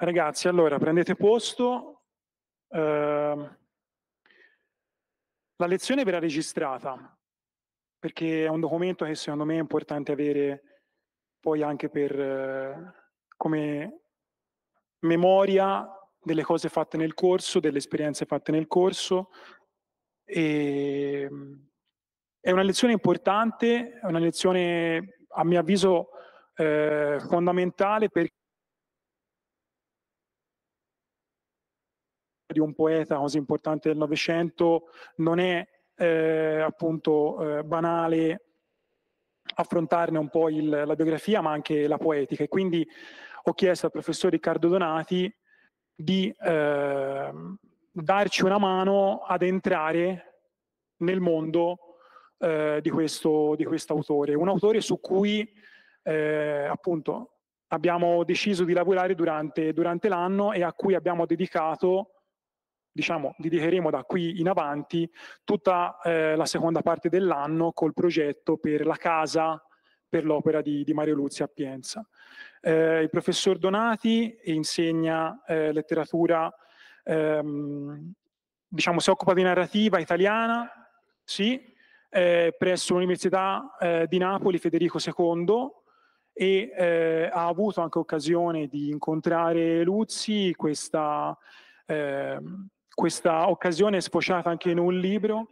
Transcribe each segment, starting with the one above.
Ragazzi, allora prendete posto. La lezione verrà registrata perché è un documento che secondo me è importante avere poi anche per come memoria delle cose fatte nel corso, delle esperienze fatte nel corso. E, è una lezione importante, è una lezione a mio avviso fondamentale per di un poeta così importante del Novecento non è appunto banale affrontarne un po' la biografia ma anche la poetica, e quindi ho chiesto al professor Riccardo Donati di darci una mano ad entrare nel mondo di questo autore, un autore su cui appunto abbiamo deciso di lavorare durante l'anno e a cui abbiamo dedicato, diciamo, dedicheremo da qui in avanti tutta la seconda parte dell'anno col progetto per la casa per l'opera di Mario Luzzi a Pienza. Il professor Donati insegna letteratura, diciamo, si occupa di narrativa italiana, sì, presso l'Università di Napoli Federico II, e ha avuto anche occasione di incontrare Luzzi. Questa occasione è sfociata anche in un libro,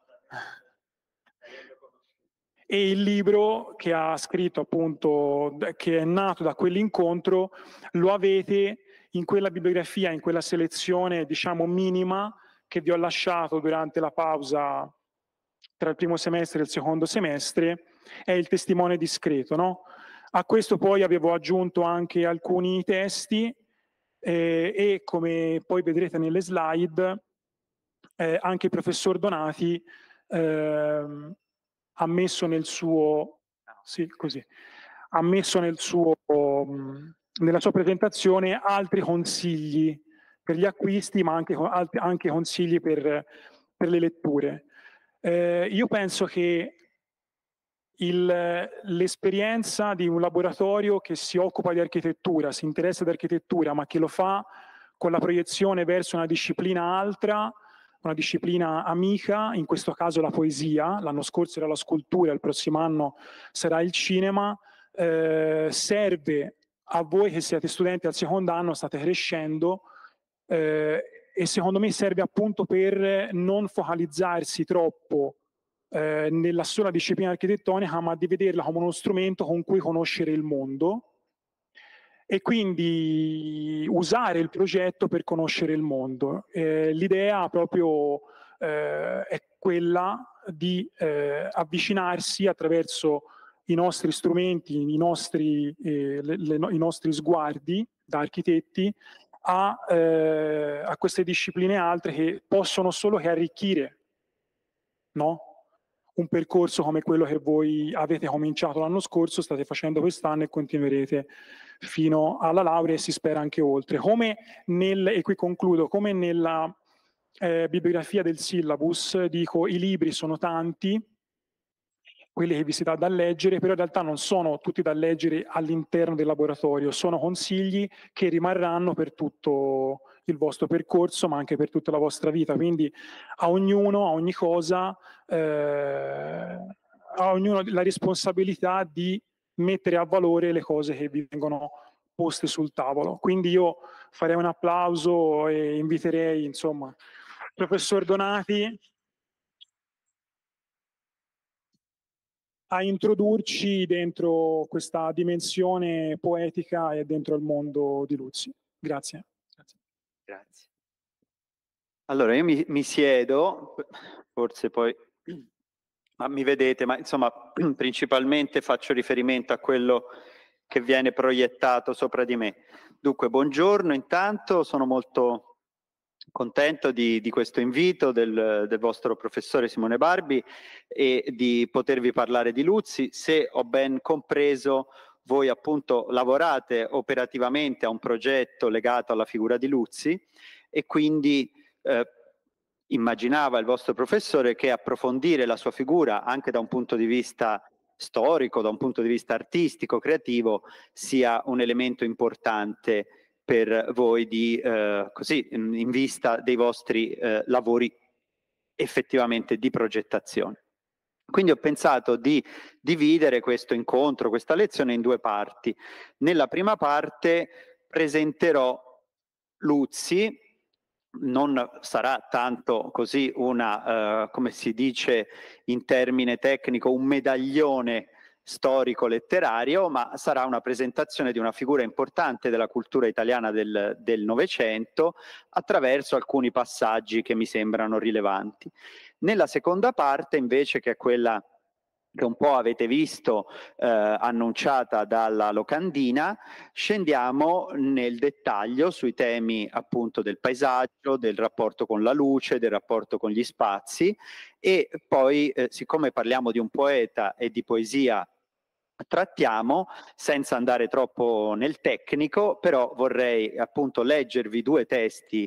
e il libro che ha scritto, appunto, che è nato da quell'incontro, lo avete in quella bibliografia, in quella selezione, diciamo, minima che vi ho lasciato durante la pausa tra il primo semestre e il secondo semestre. È il testimone discreto, no? A questo poi avevo aggiunto anche alcuni testi e come poi vedrete nelle slide, anche il professor Donati ha messo nel suo, sì, così, ha messo nella sua presentazione altri consigli per gli acquisti, ma anche consigli per le letture. Io penso che l'esperienza di un laboratorio che si occupa di architettura, si interessa di architettura, ma che lo fa con la proiezione verso una disciplina altra, una disciplina amica, in questo caso la poesia, l'anno scorso era la scultura, il prossimo anno sarà il cinema, serve a voi che siete studenti al secondo anno, state crescendo, e secondo me serve appunto per non focalizzarsi troppo nella sola disciplina architettonica, ma di vederla come uno strumento con cui conoscere il mondo e quindi usare il progetto per conoscere il mondo. L'idea proprio è quella di avvicinarsi attraverso i nostri strumenti, i nostri sguardi da architetti a queste discipline altre che possono solo che arricchire, no? Un percorso come quello che voi avete cominciato l'anno scorso, state facendo quest'anno e continuerete fino alla laurea e si spera anche oltre. E qui concludo, come nella bibliografia del syllabus, dico, i libri sono tanti, quelli che vi si dà da leggere, però in realtà non sono tutti da leggere all'interno del laboratorio, sono consigli che rimarranno per tutto il vostro percorso, ma anche per tutta la vostra vita. Quindi a ognuno, a ogni cosa, a ognuno la responsabilità di mettere a valore le cose che vi vengono poste sul tavolo. Quindi io farei un applauso e inviterei, insomma, il professor Donati a introdurci dentro questa dimensione poetica e dentro il mondo di Luzzi. Grazie. Grazie. Allora, io mi siedo, forse poi mi vedete, ma insomma principalmente faccio riferimento a quello che viene proiettato sopra di me. Dunque, buongiorno intanto, sono molto contento di questo invito del vostro professore Simone Barbi e di potervi parlare di Luzzi. Se ho ben compreso, voi appunto lavorate operativamente a un progetto legato alla figura di Luzzi e quindi immaginava il vostro professore che approfondire la sua figura anche da un punto di vista storico, da un punto di vista artistico, creativo, sia un elemento importante per voi di, così, in vista dei vostri lavori effettivamente di progettazione. Quindi ho pensato di dividere questo incontro, questa lezione in due parti. Nella prima parte presenterò Luzzi, non sarà tanto così una, come si dice in termine tecnico, un medaglione storico-letterario, ma sarà una presentazione di una figura importante della cultura italiana del Novecento attraverso alcuni passaggi che mi sembrano rilevanti. Nella seconda parte, invece, che è quella che un po' avete visto annunciata dalla locandina, scendiamo nel dettaglio sui temi appunto del paesaggio, del rapporto con la luce, del rapporto con gli spazi, e poi siccome parliamo di un poeta e di poesia, trattiamo, senza andare troppo nel tecnico, però vorrei appunto leggervi due testi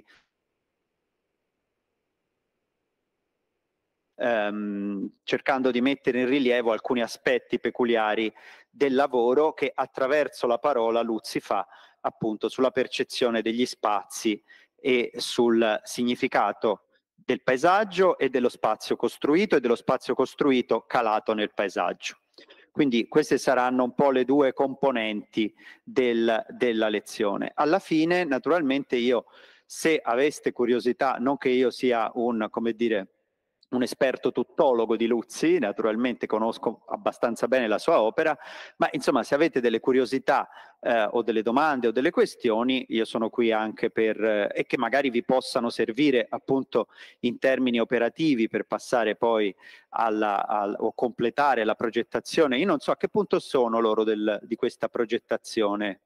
cercando di mettere in rilievo alcuni aspetti peculiari del lavoro che attraverso la parola Luzzi fa appunto sulla percezione degli spazi e sul significato del paesaggio e dello spazio costruito e dello spazio costruito calato nel paesaggio. Quindi queste saranno un po' le due componenti della lezione. Alla fine, naturalmente, io, se aveste curiosità, non che io sia un, come dire, un esperto tuttologo di Luzzi, naturalmente conosco abbastanza bene la sua opera, ma insomma se avete delle curiosità o delle domande o delle questioni, io sono qui anche per, e che magari vi possano servire appunto in termini operativi per passare poi o completare la progettazione. Io non so a che punto sono loro di questa progettazione.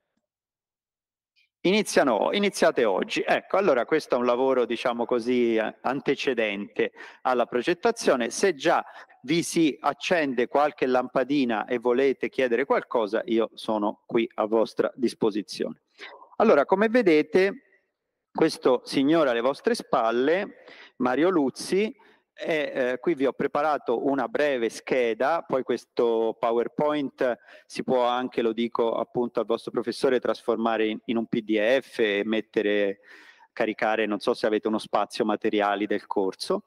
Iniziate oggi. Ecco, allora questo è un lavoro, diciamo così, antecedente alla progettazione. Se già vi si accende qualche lampadina e volete chiedere qualcosa, io sono qui a vostra disposizione. Allora, come vedete, questo signore alle vostre spalle, Mario Luzzi, qui vi ho preparato una breve scheda, poi questo PowerPoint si può anche, lo dico appunto al vostro professore, trasformare in un PDF e mettere, caricare, non so se avete uno spazio materiali del corso.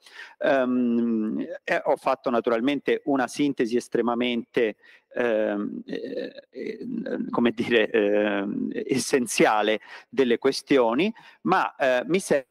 Ho fatto naturalmente una sintesi estremamente come dire, essenziale delle questioni, ma mi serve.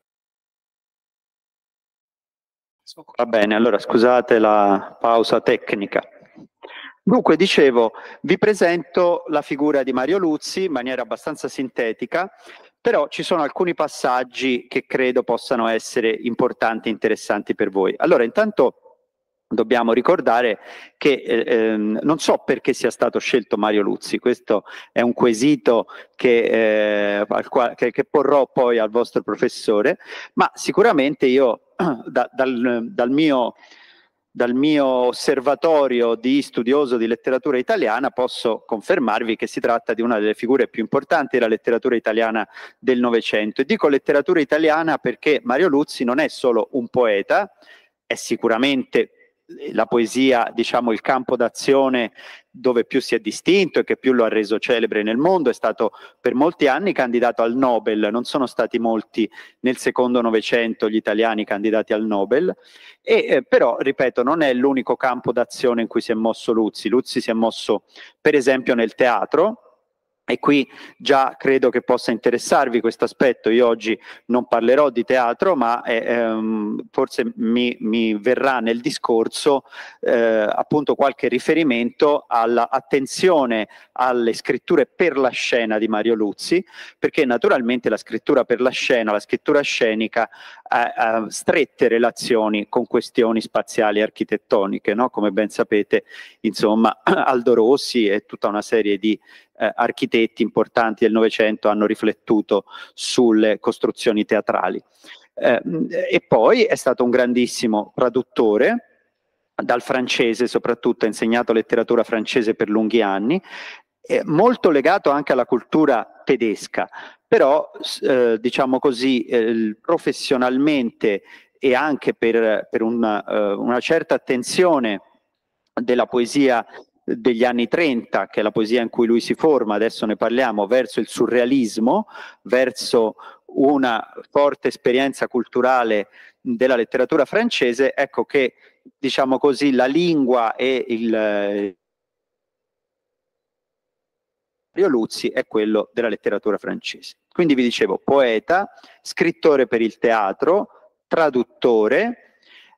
Va bene, allora scusate la pausa tecnica. Dunque, dicevo, vi presento la figura di Mario Luzzi in maniera abbastanza sintetica, però ci sono alcuni passaggi che credo possano essere importanti e interessanti per voi. Allora, intanto dobbiamo ricordare che non so perché sia stato scelto Mario Luzzi, questo è un quesito che porrò poi al vostro professore, ma sicuramente io dal mio osservatorio di studioso di letteratura italiana posso confermarvi che si tratta di una delle figure più importanti della letteratura italiana del Novecento. E dico letteratura italiana perché Mario Luzzi non è solo un poeta, è sicuramente la poesia, diciamo, il campo d'azione dove più si è distinto e che più lo ha reso celebre nel mondo. È stato per molti anni candidato al Nobel, non sono stati molti nel secondo Novecento gli italiani candidati al Nobel, però, ripeto, non è l'unico campo d'azione in cui si è mosso Luzzi. Luzzi si è mosso per esempio nel teatro, e qui già credo che possa interessarvi questo aspetto. Io oggi non parlerò di teatro, ma forse mi verrà nel discorso appunto qualche riferimento all'attenzione alle scritture per la scena di Mario Luzzi, perché naturalmente la scrittura per la scena, la scrittura scenica, ha strette relazioni con questioni spaziali e architettoniche, no? Come ben sapete, insomma, Aldo Rossi e tutta una serie di architetti importanti del Novecento hanno riflettuto sulle costruzioni teatrali. E poi è stato un grandissimo traduttore, dal francese soprattutto, ha insegnato letteratura francese per lunghi anni, molto legato anche alla cultura tedesca, però diciamo così, professionalmente e anche per una certa attenzione della poesia degli anni 30, che è la poesia in cui lui si forma, adesso ne parliamo, verso il surrealismo, verso una forte esperienza culturale della letteratura francese, ecco che, diciamo così, la lingua e il Mario Luzzi è quello della letteratura francese. Quindi vi dicevo, poeta, scrittore per il teatro, traduttore,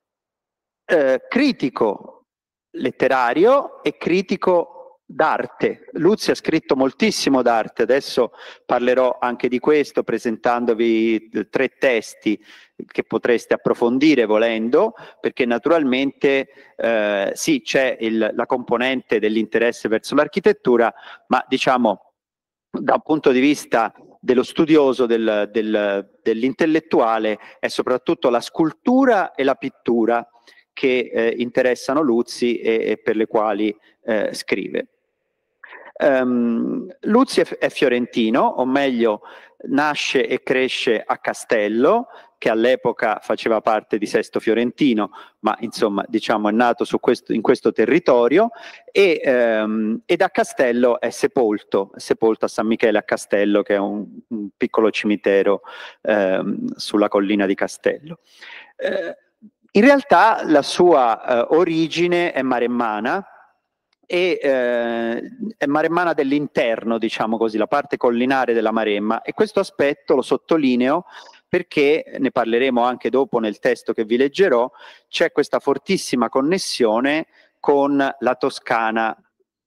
critico letterario e critico d'arte. Luzzi ha scritto moltissimo d'arte, adesso parlerò anche di questo presentandovi 3 testi che potreste approfondire volendo, perché naturalmente sì, c'è la componente dell'interesse verso l'architettura, ma diciamo da un punto di vista dello studioso, dell'intellettuale, è soprattutto la scultura e la pittura che interessano Luzzi e per le quali scrive. Luzzi è fiorentino, o meglio nasce e cresce a Castello, che all'epoca faceva parte di Sesto Fiorentino, ma insomma diciamo è nato in questo territorio, e da Castello è sepolto a San Michele a Castello, che è un piccolo cimitero sulla collina di Castello. In realtà la sua origine è maremmana, e è maremmana dell'interno, diciamo così, la parte collinare della Maremma, e questo aspetto lo sottolineo perché, ne parleremo anche dopo nel testo che vi leggerò, c'è questa fortissima connessione con la Toscana,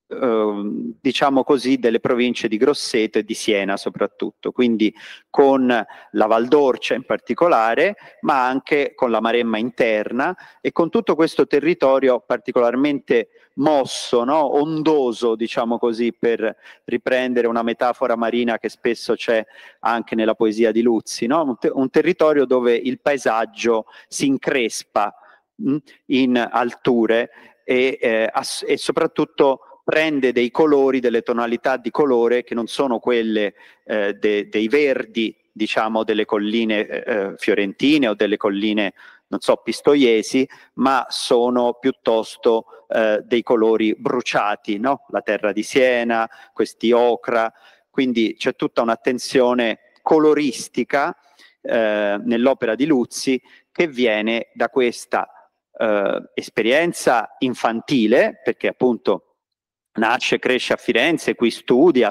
diciamo così, delle province di Grosseto e di Siena soprattutto, quindi con la Val d'Orcia in particolare, ma anche con la Maremma interna e con tutto questo territorio particolarmente mosso, no? Ondoso, diciamo così, per riprendere una metafora marina che spesso c'è anche nella poesia di Luzzi, no? Un territorio dove il paesaggio si increspa in alture e soprattutto prende dei colori, delle tonalità di colore che non sono quelle dei verdi, diciamo, delle colline fiorentine o delle colline, non so, pistoiesi, ma sono piuttosto dei colori bruciati, no? La terra di Siena, questi ocra, quindi c'è tutta un'attenzione coloristica nell'opera di Luzzi che viene da questa esperienza infantile, perché appunto nasce, cresce a Firenze, qui studia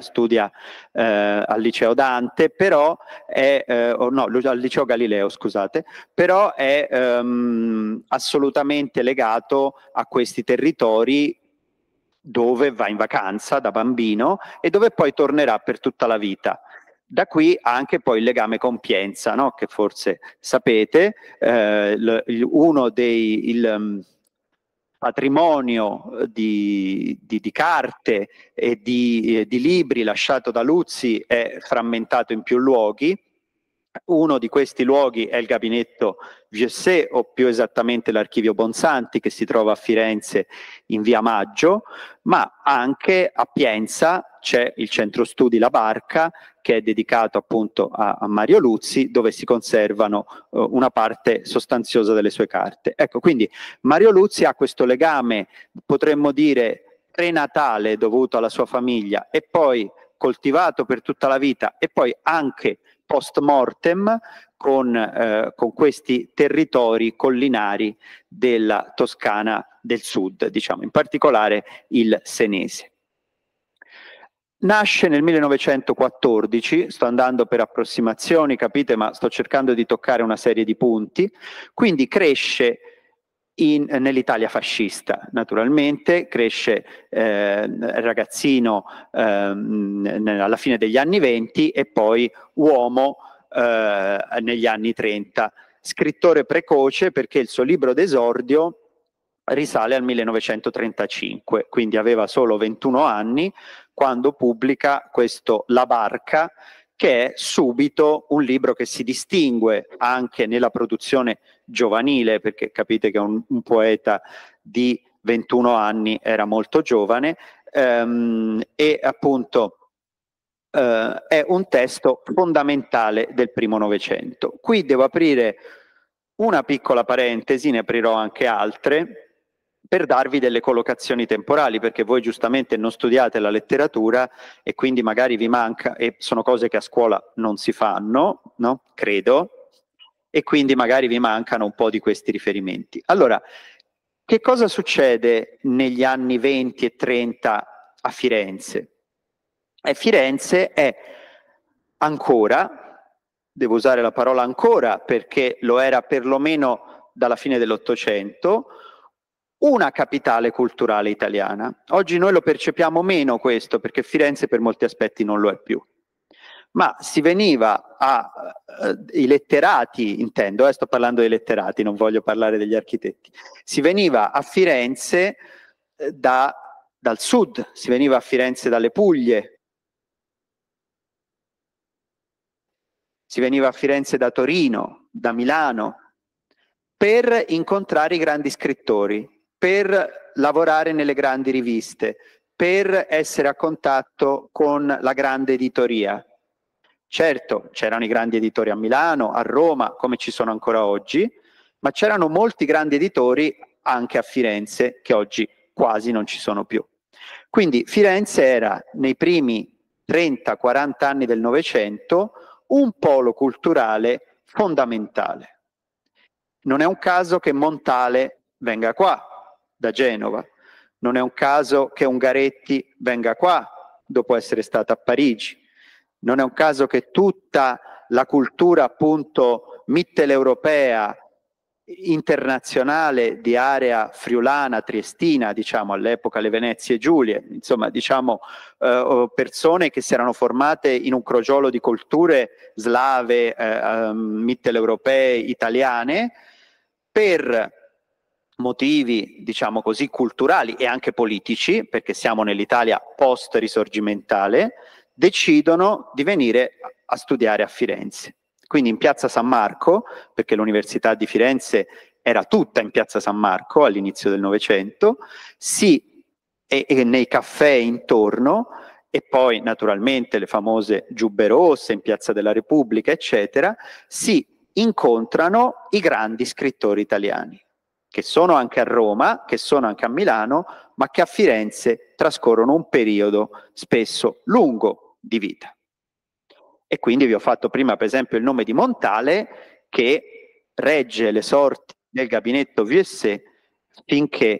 al liceo Dante, però al liceo Galileo, scusate, però è assolutamente legato a questi territori dove va in vacanza da bambino e dove poi tornerà per tutta la vita. Da qui anche poi il legame con Pienza, no? Che forse sapete, il patrimonio di carte e di libri lasciato da Luzzi è frammentato in più luoghi. Uno di questi luoghi è il gabinetto Vieussé, o più esattamente l'archivio Bonsanti, che si trova a Firenze in via Maggio, ma anche a Pienza c'è il centro studi La Barca, che è dedicato appunto a Mario Luzzi, dove si conservano una parte sostanziosa delle sue carte. Ecco, quindi Mario Luzzi ha questo legame, potremmo dire, prenatale dovuto alla sua famiglia e poi coltivato per tutta la vita e poi anche post mortem con questi territori collinari della Toscana del Sud, diciamo, in particolare il senese. Nasce nel 1914, sto andando per approssimazioni, capite, ma sto cercando di toccare una serie di punti, quindi cresce nell'Italia fascista, naturalmente, cresce ragazzino alla fine degli anni 20 e poi uomo negli anni 30. Scrittore precoce perché il suo libro d'esordio risale al 1935, quindi aveva solo 21 anni quando pubblica questo La Barca, che è subito un libro che si distingue anche nella produzione giovanile, perché capite che un poeta di 21 anni era molto giovane, e appunto è un testo fondamentale del primo Novecento. Qui devo aprire una piccola parentesi, ne aprirò anche altre, per darvi delle collocazioni temporali, perché voi giustamente non studiate la letteratura e quindi magari vi manca, e sono cose che a scuola non si fanno, no? Credo, e quindi magari vi mancano un po' di questi riferimenti. Allora, che cosa succede negli anni 20 e 30 a Firenze? Firenze è ancora, devo usare la parola ancora perché lo era perlomeno dalla fine dell'Ottocento, una capitale culturale italiana. Oggi noi lo percepiamo meno questo, perché Firenze per molti aspetti non lo è più. Ma si veniva i letterati, intendo, sto parlando dei letterati, non voglio parlare degli architetti, si veniva a Firenze dal sud, si veniva a Firenze dalle Puglie, si veniva a Firenze da Torino, da Milano, per incontrare i grandi scrittori, per lavorare nelle grandi riviste, per essere a contatto con la grande editoria. Certo, c'erano i grandi editori a Milano, a Roma, come ci sono ancora oggi, ma c'erano molti grandi editori anche a Firenze, che oggi quasi non ci sono più. Quindi Firenze era, nei primi 30-40 anni del Novecento, un polo culturale fondamentale. Non è un caso che Montale venga qua, da Genova. Non è un caso che Ungaretti venga qua, dopo essere stata a Parigi. Non è un caso che tutta la cultura appunto mitteleuropea, internazionale di area friulana, triestina, diciamo all'epoca le Venezie e Giulie, insomma diciamo persone che si erano formate in un crogiolo di culture slave, mitteleuropee, italiane, per motivi, diciamo così, culturali e anche politici, perché siamo nell'Italia post-risorgimentale, decidono di venire a studiare a Firenze. Quindi in piazza San Marco, perché l'Università di Firenze era tutta in piazza San Marco all'inizio del Novecento, e nei caffè intorno, e poi naturalmente le famose giubbe rosse in piazza della Repubblica, eccetera, si incontrano i grandi scrittori italiani, che sono anche a Roma, che sono anche a Milano, ma che a Firenze trascorrono un periodo spesso lungo di vita. E quindi vi ho fatto prima per esempio il nome di Montale, che regge le sorti del gabinetto Vuillesset finché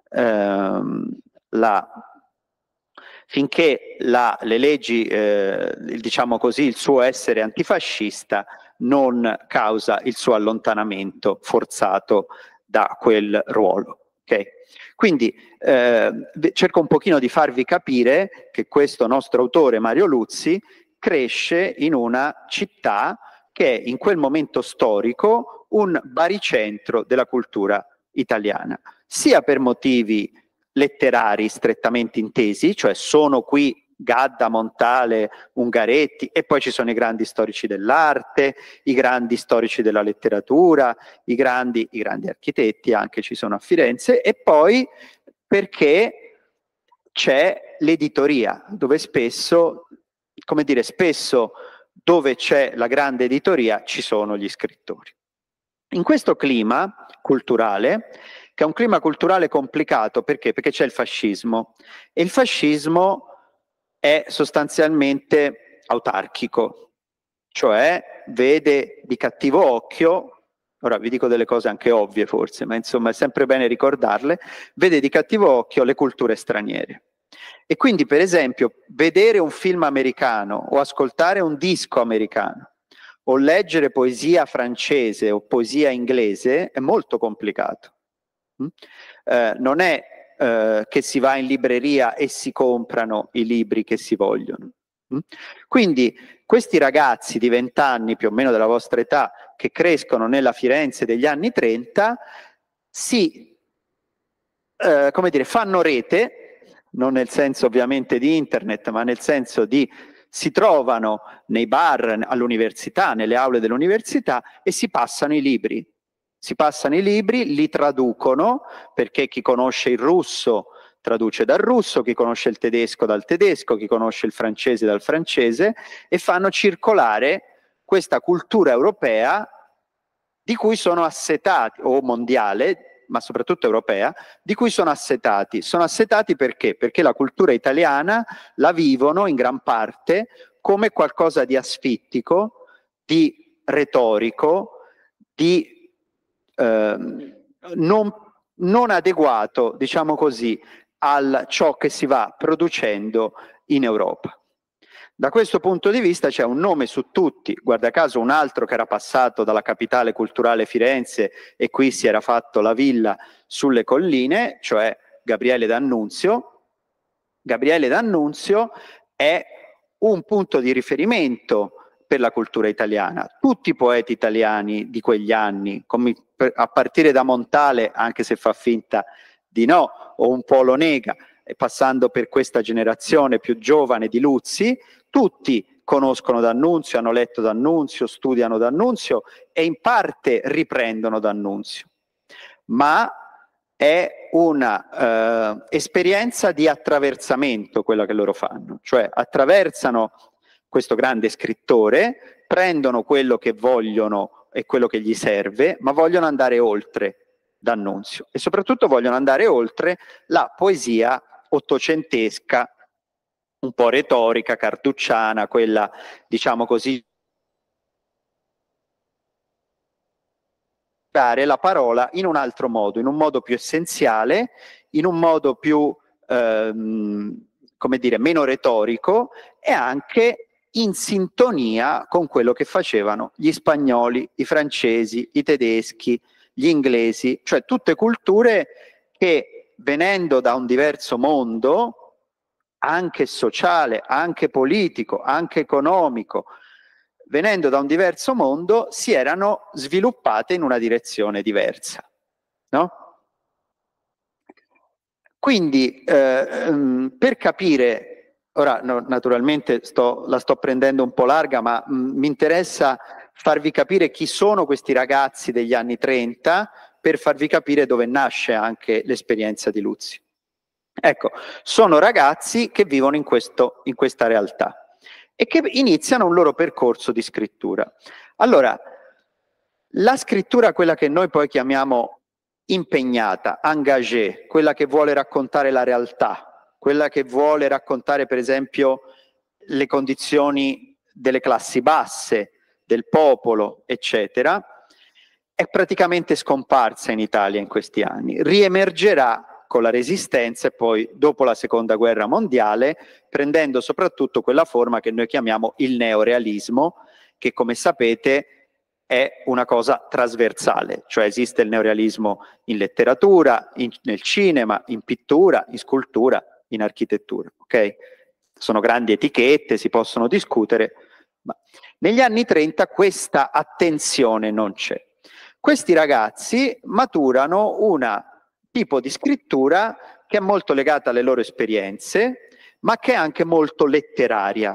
le leggi, diciamo così, il suo essere antifascista non causa il suo allontanamento forzato da quel ruolo. Okay? Quindi cerco un pochino di farvi capire che questo nostro autore Mario Luzzi cresce in una città che è in quel momento storico un baricentro della cultura italiana, sia per motivi letterari strettamente intesi, cioè sono qui Gadda, Montale, Ungaretti, e poi ci sono i grandi storici dell'arte, i grandi storici della letteratura, i grandi architetti anche ci sono a Firenze, e poi perché c'è l'editoria, dove spesso, come dire, spesso dove c'è la grande editoria ci sono gli scrittori. In questo clima culturale, che è un clima culturale complicato, perché? Perché c'è il fascismo, e il fascismo è sostanzialmente autarchico, cioè vede di cattivo occhio, ora vi dico delle cose anche ovvie forse, ma insomma è sempre bene ricordarle, vede di cattivo occhio le culture straniere. E quindi per esempio vedere un film americano o ascoltare un disco americano o leggere poesia francese o poesia inglese è molto complicato. Non è che si va in libreria e si comprano i libri che si vogliono. Quindi questi ragazzi di 20 anni, più o meno della vostra età, che crescono nella Firenze degli anni 30, come dire, fanno rete, non nel senso ovviamente di internet, ma nel senso di si trovano nei bar, all'università, nelle aule dell'università e si passano i libri. Si passano i libri, li traducono, perché chi conosce il russo traduce dal russo, chi conosce il tedesco dal tedesco, chi conosce il francese dal francese, e fanno circolare questa cultura europea di cui sono assetati, o mondiale, ma soprattutto europea, di cui sono assetati. Sono assetati perché? Perché la cultura italiana la vivono in gran parte come qualcosa di asfittico, di retorico, di non adeguato, diciamo così, a ciò che si va producendo in Europa. Da questo punto di vista c'è un nome su tutti, guarda caso un altro che era passato dalla capitale culturale Firenze e qui si era fatto la villa sulle colline, cioè Gabriele D'Annunzio. Gabriele D'Annunzio è un punto di riferimento per la cultura italiana. Tutti i poeti italiani di quegli anni, a partire da Montale, anche se fa finta di no, o un po' lo nega, e passando per questa generazione più giovane di Luzzi, tutti conoscono D'Annunzio, hanno letto D'Annunzio, studiano D'Annunzio e in parte riprendono D'Annunzio. Ma è una esperienza di attraversamento quella che loro fanno, cioè attraversano questo grande scrittore, prendono quello che vogliono e quello che gli serve, ma vogliono andare oltre D'Annunzio e soprattutto vogliono andare oltre la poesia ottocentesca, un po' retorica, carducciana, quella, diciamo così, dare la parola in un altro modo, in un modo più essenziale, in un modo più, come dire, meno retorico e anche in sintonia con quello che facevano gli spagnoli, i francesi, i tedeschi, gli inglesi, cioè tutte culture che venendo da un diverso mondo, anche sociale, anche politico, anche economico, venendo da un diverso mondo, si erano sviluppate in una direzione diversa, no? Quindi, per capire, ora naturalmente la sto prendendo un po' larga, ma mi interessa farvi capire chi sono questi ragazzi degli anni 30, per farvi capire dove nasce anche l'esperienza di Luzzi. Ecco, sono ragazzi che vivono in questa realtà e che iniziano un loro percorso di scrittura. Allora, la scrittura, quella che noi poi chiamiamo impegnata, engagée, quella che vuole raccontare la realtà, quella che vuole raccontare per esempio le condizioni delle classi basse, del popolo, eccetera, è praticamente scomparsa in Italia in questi anni. Riemergerà con la Resistenza e poi dopo la Seconda Guerra Mondiale, prendendo soprattutto quella forma che noi chiamiamo il neorealismo, che come sapete è una cosa trasversale, cioè esiste il neorealismo in letteratura, nel cinema, in pittura, in scultura, in architettura, ok? Sono grandi etichette, si possono discutere, ma negli anni 30 questa attenzione non c'è. Questi ragazzi maturano un tipo di scrittura che è molto legata alle loro esperienze, ma che è anche molto letteraria.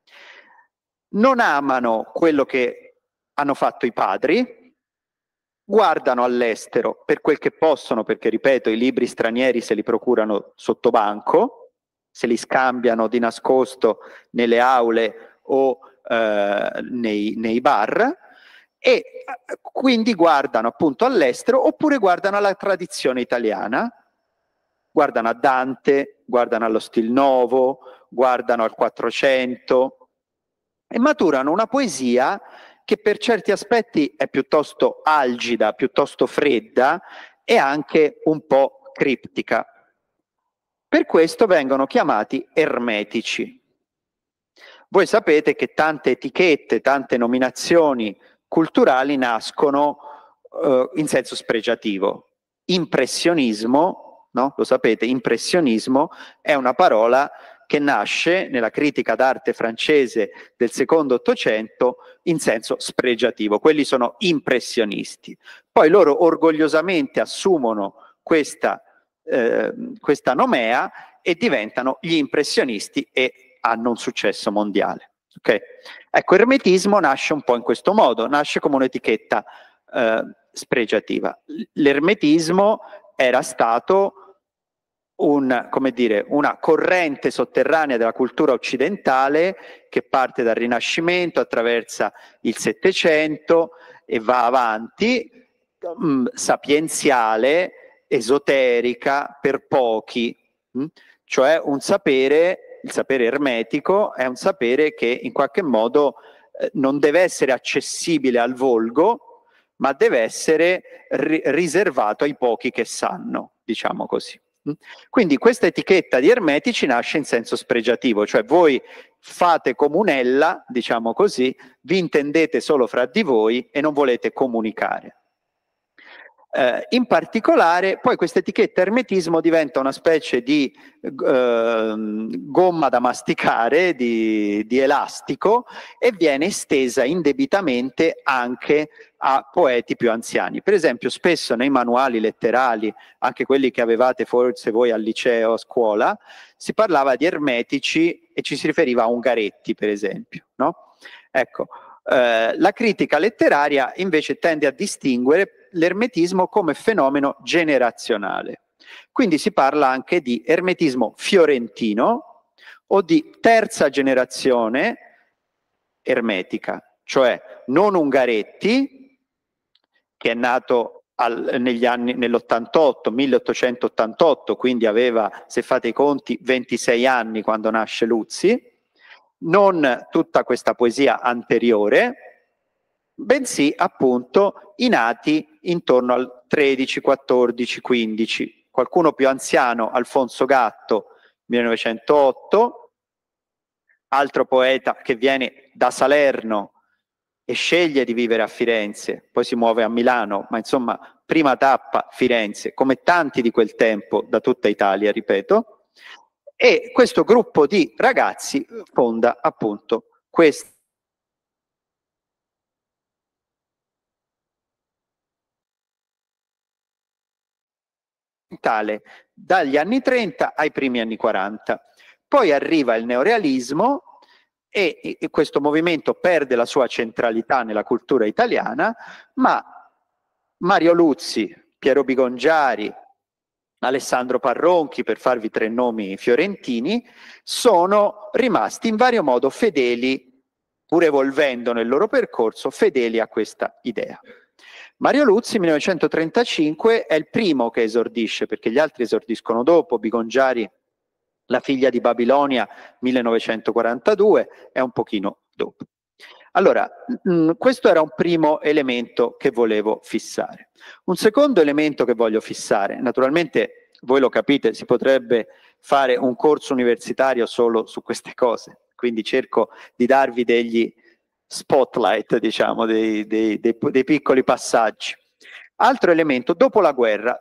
Non amano quello che hanno fatto i padri, guardano all'estero per quel che possono, perché ripeto, i libri stranieri se li procurano sotto banco, se li scambiano di nascosto nelle aule o nei bar, e quindi guardano appunto all'estero oppure guardano alla tradizione italiana, guardano a Dante, guardano allo Stil Novo, guardano al Quattrocento e maturano una poesia che per certi aspetti è piuttosto algida, piuttosto fredda e anche un po' criptica. Per questo vengono chiamati ermetici. Voi sapete che tante etichette, tante nominazioni culturali nascono in senso spregiativo. Impressionismo, no? Lo sapete, impressionismo è una parola che nasce nella critica d'arte francese del secondo Ottocento in senso spregiativo. Quelli sono impressionisti. Poi loro orgogliosamente assumono questa nomea e diventano gli impressionisti e hanno un successo mondiale. Okay? Ecco, ermetismo nasce un po' in questo modo, nasce come un'etichetta spregiativa. L'ermetismo era stato come dire, una corrente sotterranea della cultura occidentale che parte dal Rinascimento, attraversa il Settecento e va avanti, sapienziale, esoterica per pochi, cioè un sapere, il sapere ermetico è un sapere che in qualche modo non deve essere accessibile al volgo, ma deve essere riservato ai pochi che sanno, diciamo così. Quindi questa etichetta di ermetici nasce in senso spregiativo, cioè voi fate comunella, diciamo così, vi intendete solo fra di voi e non volete comunicare. In particolare, poi questa etichetta ermetismo diventa una specie di gomma da masticare, di elastico, e viene estesa indebitamente anche a poeti più anziani. Per esempio, spesso nei manuali letterali, anche quelli che avevate forse voi al liceo, a scuola, si parlava di ermetici e ci si riferiva a Ungaretti, per esempio, no? Ecco, la critica letteraria invece tende a distinguere l'ermetismo come fenomeno generazionale. Quindi si parla anche di ermetismo fiorentino o di terza generazione ermetica, cioè non Ungaretti, che è nato nell'88, 1888, quindi aveva, se fate i conti, 26 anni quando nasce Luzzi, non tutta questa poesia anteriore, bensì appunto i nati intorno al 13, 14, 15. Qualcuno più anziano, Alfonso Gatto, 1908, altro poeta che viene da Salerno e sceglie di vivere a Firenze, poi si muove a Milano, ma insomma prima tappa Firenze, come tanti di quel tempo da tutta Italia, ripeto, e questo gruppo di ragazzi fonda appunto questo dagli anni 30 ai primi anni 40. Poi arriva il neorealismo e questo movimento perde la sua centralità nella cultura italiana, ma Mario Luzzi, Piero Bigongiari, Alessandro Parronchi, per farvi tre nomi fiorentini, sono rimasti in vario modo fedeli, pur evolvendo nel loro percorso, fedeli a questa idea. Mario Luzzi, 1935, è il primo che esordisce, perché gli altri esordiscono dopo. Bigongiari, La figlia di Babilonia, 1942, è un pochino dopo. Allora, questo era un primo elemento che volevo fissare. Un secondo elemento che voglio fissare, naturalmente voi lo capite, si potrebbe fare un corso universitario solo su queste cose, quindi cerco di darvi degli spotlight, diciamo, dei piccoli passaggi. Altro elemento, dopo la guerra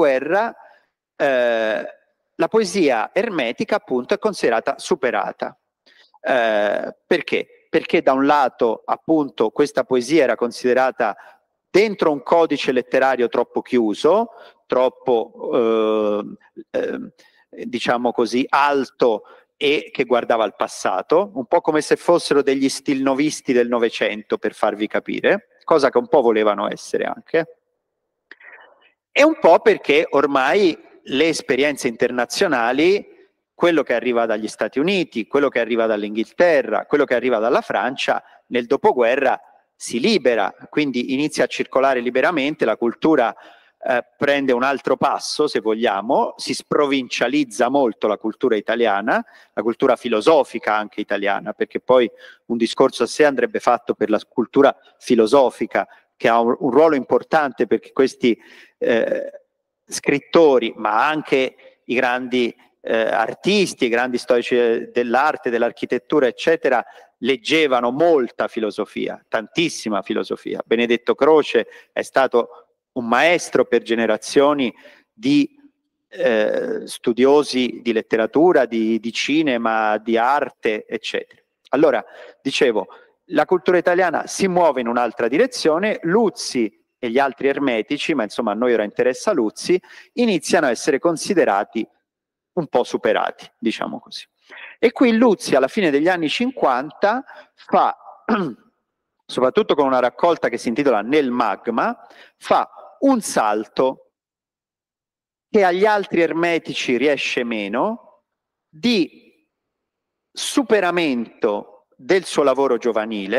la poesia ermetica appunto è considerata superata. Perché? Perché da un lato appunto questa poesia era considerata dentro un codice letterario troppo chiuso, troppo diciamo così alto e che guardava al passato, un po' come se fossero degli stilnovisti del Novecento, per farvi capire, cosa che un po' volevano essere anche, e un po' perché ormai le esperienze internazionali, quello che arriva dagli Stati Uniti, quello che arriva dall'Inghilterra, quello che arriva dalla Francia, nel dopoguerra si libera, quindi inizia a circolare liberamente, la cultura prende un altro passo, se vogliamo, si sprovincializza molto la cultura italiana, la cultura filosofica anche italiana, perché poi un discorso a sé andrebbe fatto per la cultura filosofica, che ha un ruolo importante, perché questi scrittori, ma anche i grandi artisti, i grandi storici dell'arte, dell'architettura, eccetera, leggevano molta filosofia, tantissima filosofia. Benedetto Croce è stato un maestro per generazioni di studiosi di letteratura, di cinema, di arte, eccetera. Allora, dicevo, la cultura italiana si muove in un'altra direzione, Luzzi e gli altri ermetici, ma insomma a noi ora interessa Luzzi, iniziano a essere considerati un po' superati, diciamo così. E qui Luzzi alla fine degli anni 50 fa, soprattutto con una raccolta che si intitola Nel magma, fa un salto che agli altri ermetici riesce meno, di superamento del suo lavoro giovanile,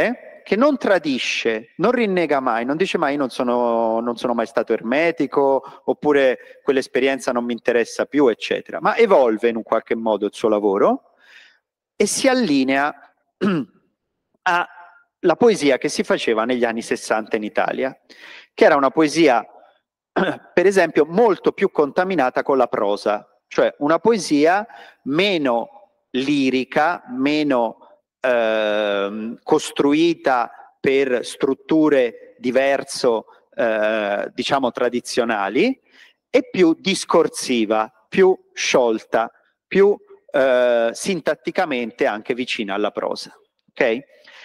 che non tradisce, non rinnega mai, non dice mai non sono mai stato ermetico, oppure quell'esperienza non mi interessa più, eccetera, ma evolve in un qualche modo il suo lavoro e si allinea alla poesia che si faceva negli anni 60 in Italia, che era una poesia, per esempio, molto più contaminata con la prosa, cioè una poesia meno lirica, meno costruita per strutture diverse, diciamo tradizionali, e più discorsiva, più sciolta, più sintatticamente anche vicina alla prosa. Okay?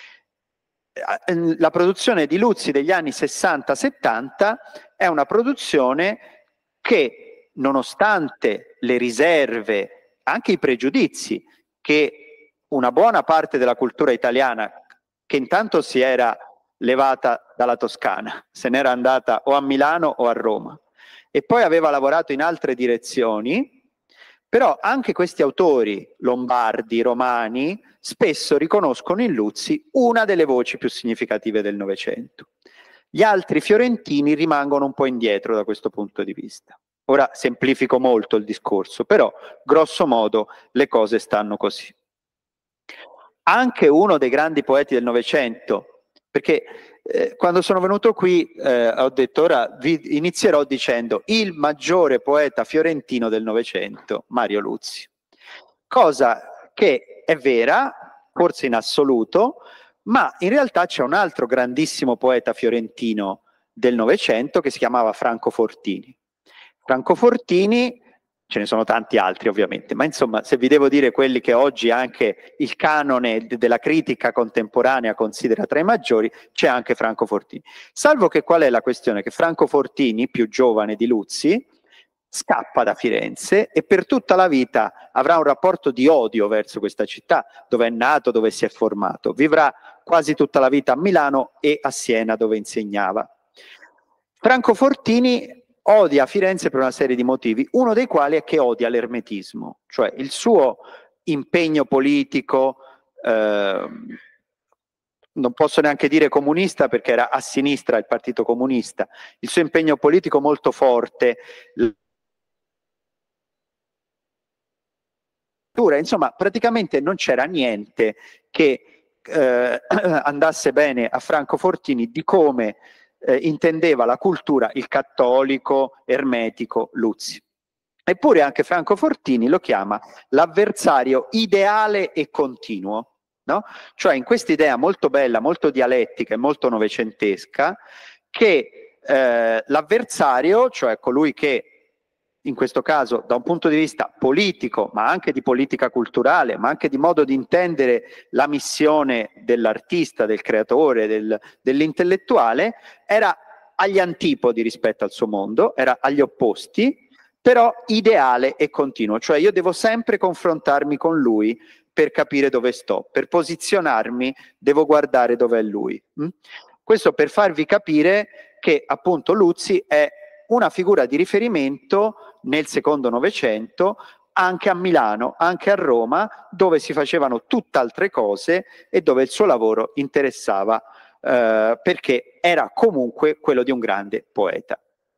La produzione di Luzzi degli anni 60-70 è una produzione che, nonostante le riserve, anche i pregiudizi che una buona parte della cultura italiana, che intanto si era levata dalla Toscana, se n'era andata o a Milano o a Roma, e poi aveva lavorato in altre direzioni, però anche questi autori lombardi, romani, spesso riconoscono in Luzzi una delle voci più significative del Novecento. Gli altri fiorentini rimangono un po' indietro da questo punto di vista. Ora semplifico molto il discorso, però grosso modo le cose stanno così. Anche uno dei grandi poeti del Novecento, perché quando sono venuto qui ho detto ora vi inizierò dicendo il maggiore poeta fiorentino del Novecento, Mario Luzzi, cosa che è vera, forse in assoluto, ma in realtà c'è un altro grandissimo poeta fiorentino del Novecento che si chiamava Franco Fortini. Franco Fortini, ce ne sono tanti altri ovviamente, ma insomma se vi devo dire quelli che oggi anche il canone della critica contemporanea considera tra i maggiori, c'è anche Franco Fortini. Salvo che qual è la questione? Che Franco Fortini, più giovane di Luzzi, scappa da Firenze e per tutta la vita avrà un rapporto di odio verso questa città, dove è nato, dove si è formato. Vivrà quasi tutta la vita a Milano e a Siena, dove insegnava. Franco Fortini odia Firenze per una serie di motivi, uno dei quali è che odia l'ermetismo, cioè il suo impegno politico, non posso neanche dire comunista perché era a sinistra il Partito Comunista, il suo impegno politico molto forte, insomma praticamente non c'era niente che andasse bene a Franco Fortini di come intendeva la cultura il cattolico ermetico Luzzi. Eppure anche Franco Fortini lo chiama l'avversario ideale e continuo, no? Cioè in questa idea molto bella, molto dialettica e molto novecentesca, che l'avversario, cioè colui che in questo caso da un punto di vista politico, ma anche di politica culturale, ma anche di modo di intendere la missione dell'artista, del creatore, dell'intellettuale, era agli antipodi rispetto al suo mondo, era agli opposti, però ideale e continuo, cioè io devo sempre confrontarmi con lui per capire dove sto, per posizionarmi devo guardare dove è lui. Questo per farvi capire che appunto Luzzi è una figura di riferimento nel secondo Novecento anche a Milano, anche a Roma, dove si facevano tutt'altre cose e dove il suo lavoro interessava perché era comunque quello di un grande poeta.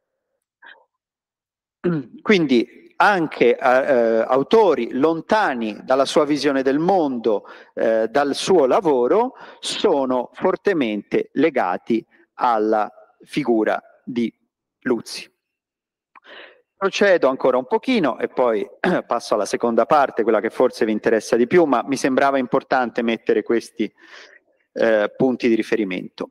Quindi anche autori lontani dalla sua visione del mondo, dal suo lavoro, sono fortemente legati alla figura di Luzzi. Procedo ancora un pochino e poi passo alla seconda parte, quella che forse vi interessa di più, ma mi sembrava importante mettere questi punti di riferimento.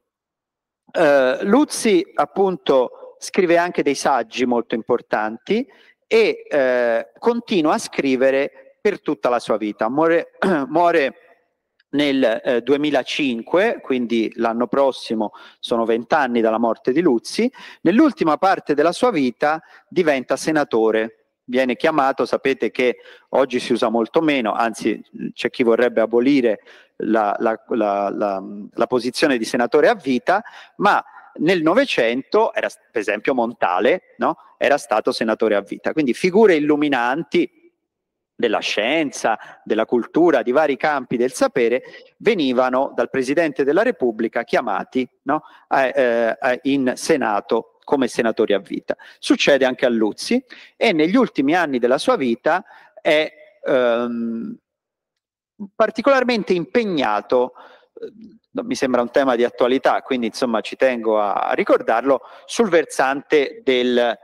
Luzzi appunto scrive anche dei saggi molto importanti e continua a scrivere per tutta la sua vita. Muore nel 2005, quindi l'anno prossimo sono 20 anni dalla morte di Luzzi. Nell'ultima parte della sua vita diventa senatore, viene chiamato, sapete che oggi si usa molto meno, anzi c'è chi vorrebbe abolire la posizione di senatore a vita, ma nel Novecento, era per esempio Montale, no? Era stato senatore a vita, quindi figure illuminanti della scienza, della cultura, di vari campi del sapere, venivano dal Presidente della Repubblica chiamati, no, in Senato come senatori a vita. Succede anche a Luzzi, e negli ultimi anni della sua vita è particolarmente impegnato, mi sembra un tema di attualità, quindi insomma ci tengo a ricordarlo, sul versante del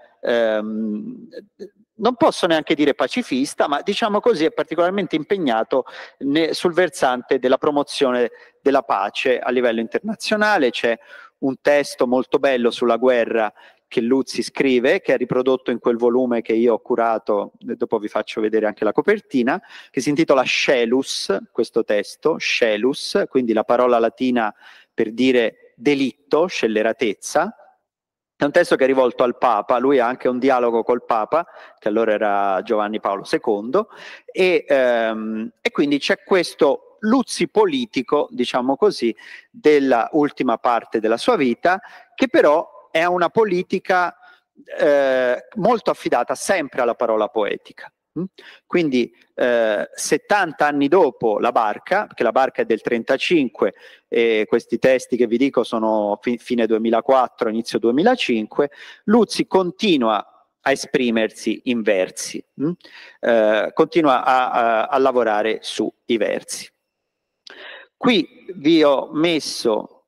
non posso neanche dire pacifista, ma diciamo così è particolarmente impegnato sul versante della promozione della pace a livello internazionale. C'è un testo molto bello sulla guerra che Luzzi scrive, che è riprodotto in quel volume che io ho curato, dopo vi faccio vedere anche la copertina, che si intitola Scelus, questo testo, Scelus, quindi la parola latina per dire delitto, scelleratezza. È un testo che è rivolto al Papa, lui ha anche un dialogo col Papa, che allora era Giovanni Paolo II, e quindi c'è questo Luzzi politico, diciamo così, della ultima parte della sua vita, che però è una politica molto affidata sempre alla parola poetica. Quindi 70 anni dopo La Barca, perché La Barca è del 35 e questi testi che vi dico sono fine 2004, inizio 2005, Luzzi continua a esprimersi in versi, continua a lavorare sui versi. Qui vi ho messo,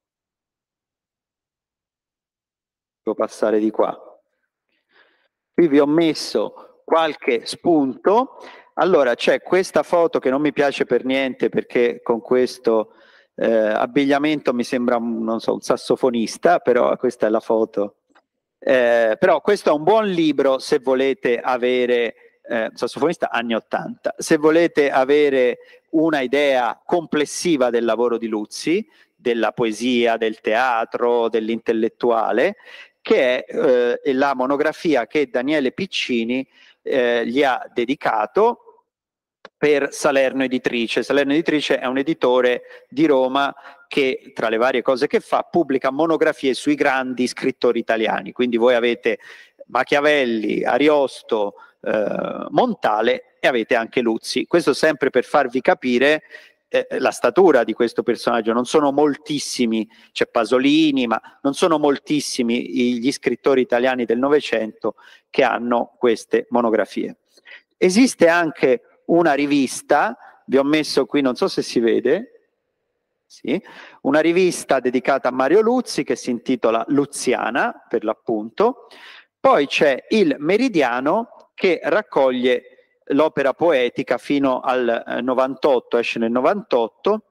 devo passare di qua, qui vi ho messo qualche spunto. Allora c'è questa foto che non mi piace per niente, perché con questo abbigliamento mi sembra non so, un sassofonista, però questa è la foto. Però questo è un buon libro se volete avere, sassofonista anni 80, se volete avere una idea complessiva del lavoro di Luzzi, della poesia, del teatro, dell'intellettuale, che è la monografia che Daniele Piccini gli ha dedicato per Salerno Editrice. Salerno Editrice è un editore di Roma che, tra le varie cose che fa, pubblica monografie sui grandi scrittori italiani. Quindi voi avete Machiavelli, Ariosto, Montale, e avete anche Luzzi. Questo sempre per farvi capire la statura di questo personaggio. Non sono moltissimi, c'è Pasolini, ma non sono moltissimi gli scrittori italiani del Novecento che hanno queste monografie. Esiste anche una rivista, vi ho messo qui, non so se si vede, sì, una rivista dedicata a Mario Luzzi che si intitola Luziana, per l'appunto. Poi c'è il Meridiano che raccoglie l'opera poetica fino al 98, esce nel 98,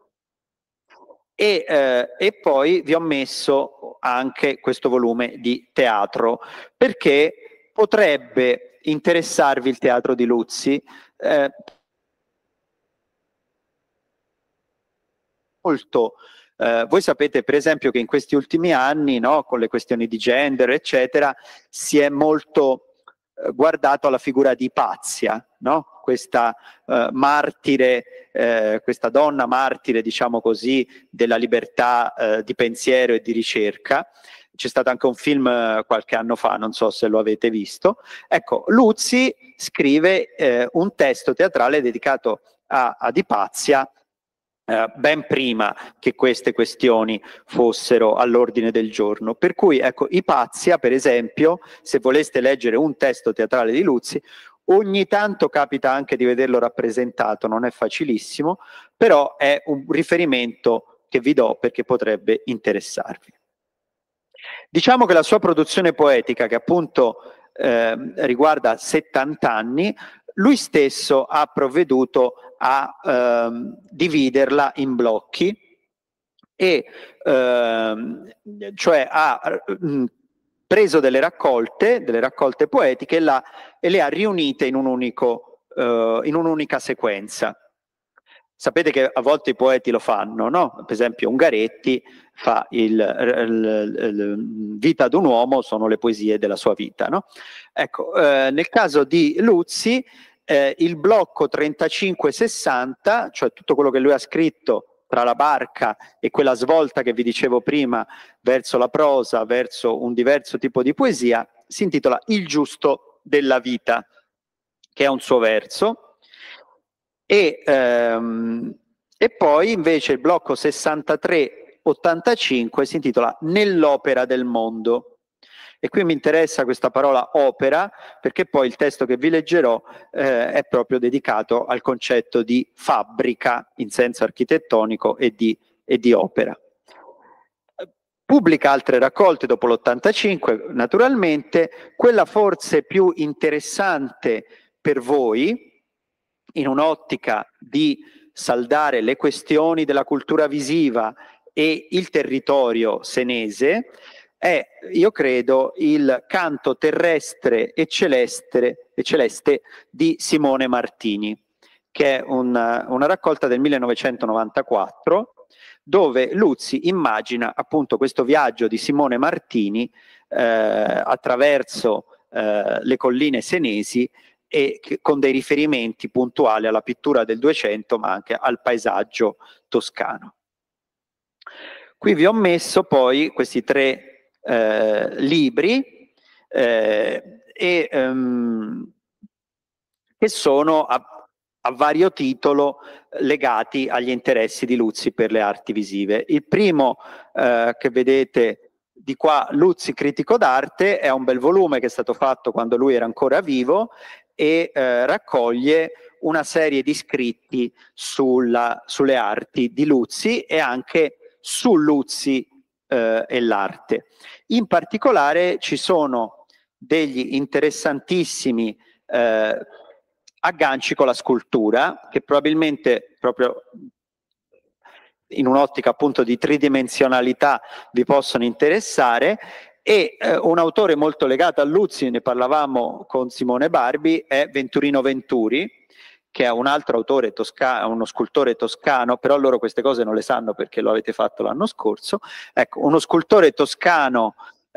e poi vi ho messo anche questo volume di teatro, perché potrebbe interessarvi il teatro di Luzzi. Molto. Voi sapete per esempio che in questi ultimi anni, no, con le questioni di gender eccetera, si è molto guardato alla figura di Ipazia, no? Questa martire, questa donna martire, diciamo così, della libertà di pensiero e di ricerca. C'è stato anche un film qualche anno fa, non so se lo avete visto. Ecco, Luzzi scrive un testo teatrale dedicato ad Ipazia ben prima che queste questioni fossero all'ordine del giorno. Per cui, ecco, Ipazia, per esempio, se voleste leggere un testo teatrale di Luzzi, ogni tanto capita anche di vederlo rappresentato, non è facilissimo, però è un riferimento che vi do perché potrebbe interessarvi. Diciamo che la sua produzione poetica, che appunto riguarda 70 anni, lui stesso ha provveduto a dividerla in blocchi, e cioè ha preso delle raccolte poetiche e le ha riunite in un'unica sequenza. Sapete che a volte i poeti lo fanno, no? Per esempio Ungaretti fa Vita d'un uomo, sono le poesie della sua vita, no? Ecco, nel caso di Luzzi, il blocco 35-60, cioè tutto quello che lui ha scritto tra La Barca e quella svolta che vi dicevo prima verso la prosa, verso un diverso tipo di poesia, si intitola Il giusto della vita, che è un suo verso. E poi invece il blocco 63-85 si intitola Nell'opera del mondo. E qui mi interessa questa parola opera, perché poi il testo che vi leggerò è proprio dedicato al concetto di fabbrica in senso architettonico e di opera. Pubblica altre raccolte dopo l'85, naturalmente. Quella forse più interessante per voi, in un'ottica di saldare le questioni della cultura visiva e il territorio senese, è, io credo, il Canto terrestre e celeste di Simone Martini, che è una raccolta del 1994, dove Luzzi immagina appunto questo viaggio di Simone Martini attraverso le colline senesi e con dei riferimenti puntuali alla pittura del 200, ma anche al paesaggio toscano. Qui vi ho messo poi questi 3 libri che sono a vario titolo legati agli interessi di Luzzi per le arti visive. Il primo che vedete di qua, Luzzi critico d'arte, è un bel volume che è stato fatto quando lui era ancora vivo e raccoglie una serie di scritti sulle arti di Luzzi e anche su Luzzi e l'arte. In particolare ci sono degli interessantissimi agganci con la scultura, che probabilmente proprio in un'ottica appunto di tridimensionalità vi possono interessare, e un autore molto legato a Luzzi, ne parlavamo con Simone Barbi, è Venturino Venturi, che è un altro autore toscano, uno scultore toscano, però loro queste cose non le sanno perché lo avete fatto l'anno scorso. Ecco, uno scultore toscano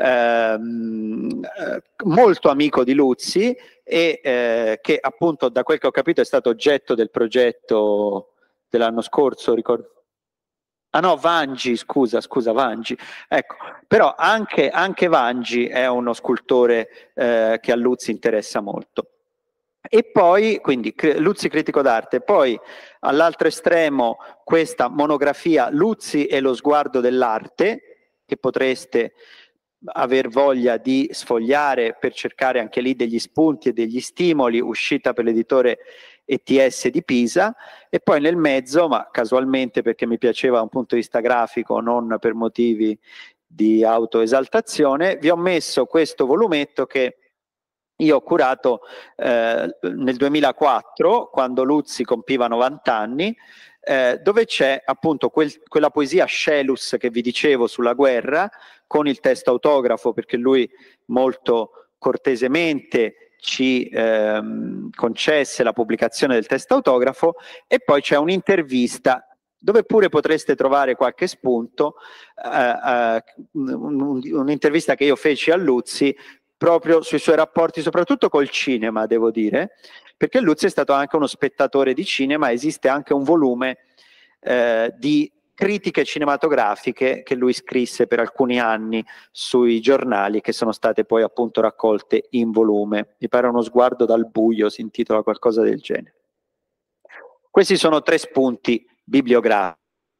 molto amico di Luzzi e che appunto, da quel che ho capito, è stato oggetto del progetto dell'anno scorso, ricordo. Ah no, Vangi, scusa Vangi. Ecco, però anche Vangi è uno scultore che a Luzzi interessa molto. E poi, quindi, Luzzi critico d'arte, poi all'altro estremo questa monografia Luzzi e lo sguardo dell'arte, che potreste aver voglia di sfogliare per cercare anche lì degli spunti e degli stimoli, uscita per l'editore ETS di Pisa. E poi nel mezzo, ma casualmente perché mi piaceva da un punto di vista grafico, non per motivi di autoesaltazione, vi ho messo questo volumetto che io ho curato nel 2004, quando Luzzi compiva 90 anni, dove c'è appunto quella poesia Scelus che vi dicevo sulla guerra, con il testo autografo, perché lui molto cortesemente ci concesse la pubblicazione del testo autografo, e poi c'è un'intervista dove pure potreste trovare qualche spunto, un'intervista che io feci a Luzzi proprio sui suoi rapporti, soprattutto col cinema, devo dire, perché Luzzi è stato anche uno spettatore di cinema. Esiste anche un volume di critiche cinematografiche che lui scrisse per alcuni anni sui giornali, che sono state poi appunto raccolte in volume. Mi pare Uno sguardo dal buio, si intitola qualcosa del genere. Questi sono 3 spunti bibliografici,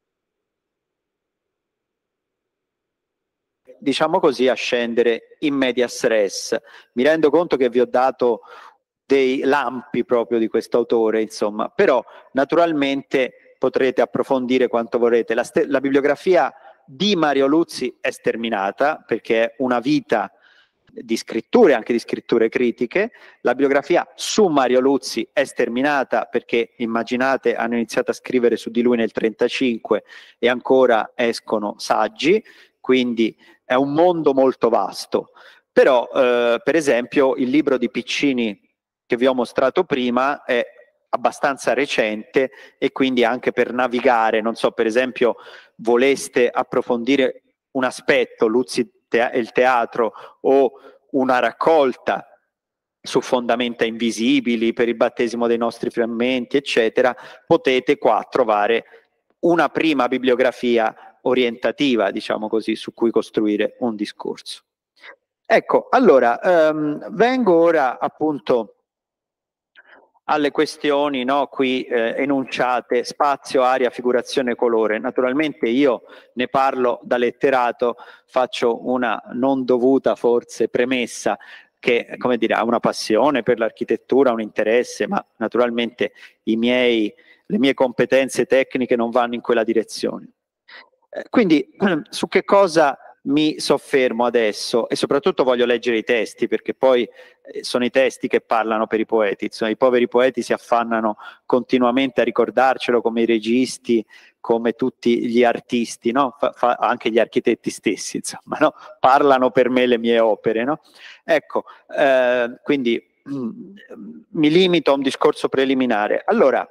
diciamo così, a scendere in medias res. Mi rendo conto che vi ho dato dei lampi proprio di questo autore, insomma, però naturalmente potrete approfondire quanto vorrete. La bibliografia di Mario Luzzi è sterminata, perché è una vita di scritture, anche di scritture critiche. La bibliografia su Mario Luzzi è sterminata, perché immaginate, hanno iniziato a scrivere su di lui nel 1935 e ancora escono saggi, quindi è un mondo molto vasto. Però per esempio il libro di Piccini che vi ho mostrato prima è abbastanza recente, e quindi anche per navigare, non so, per esempio voleste approfondire un aspetto, Luzzi e il teatro, o una raccolta su fondamenta invisibili, per il battesimo dei nostri frammenti, eccetera, potete qua trovare una prima bibliografia orientativa, diciamo così, su cui costruire un discorso. Ecco, allora, vengo ora appunto alle questioni, no, qui enunciate: spazio, aria, figurazione, colore. Naturalmente io ne parlo da letterato, faccio una non dovuta forse premessa che, come dire, ha una passione per l'architettura, un interesse, ma naturalmente le mie competenze tecniche non vanno in quella direzione. Quindi su che cosa mi soffermo adesso? E soprattutto voglio leggere i testi, perché poi sono i testi che parlano per i poeti. Insomma, i poveri poeti si affannano continuamente a ricordarcelo, come i registi, come tutti gli artisti, no? Anche gli architetti stessi, insomma, no? Parlano per me le mie opere, no? Ecco, quindi mi limito a un discorso preliminare. Allora,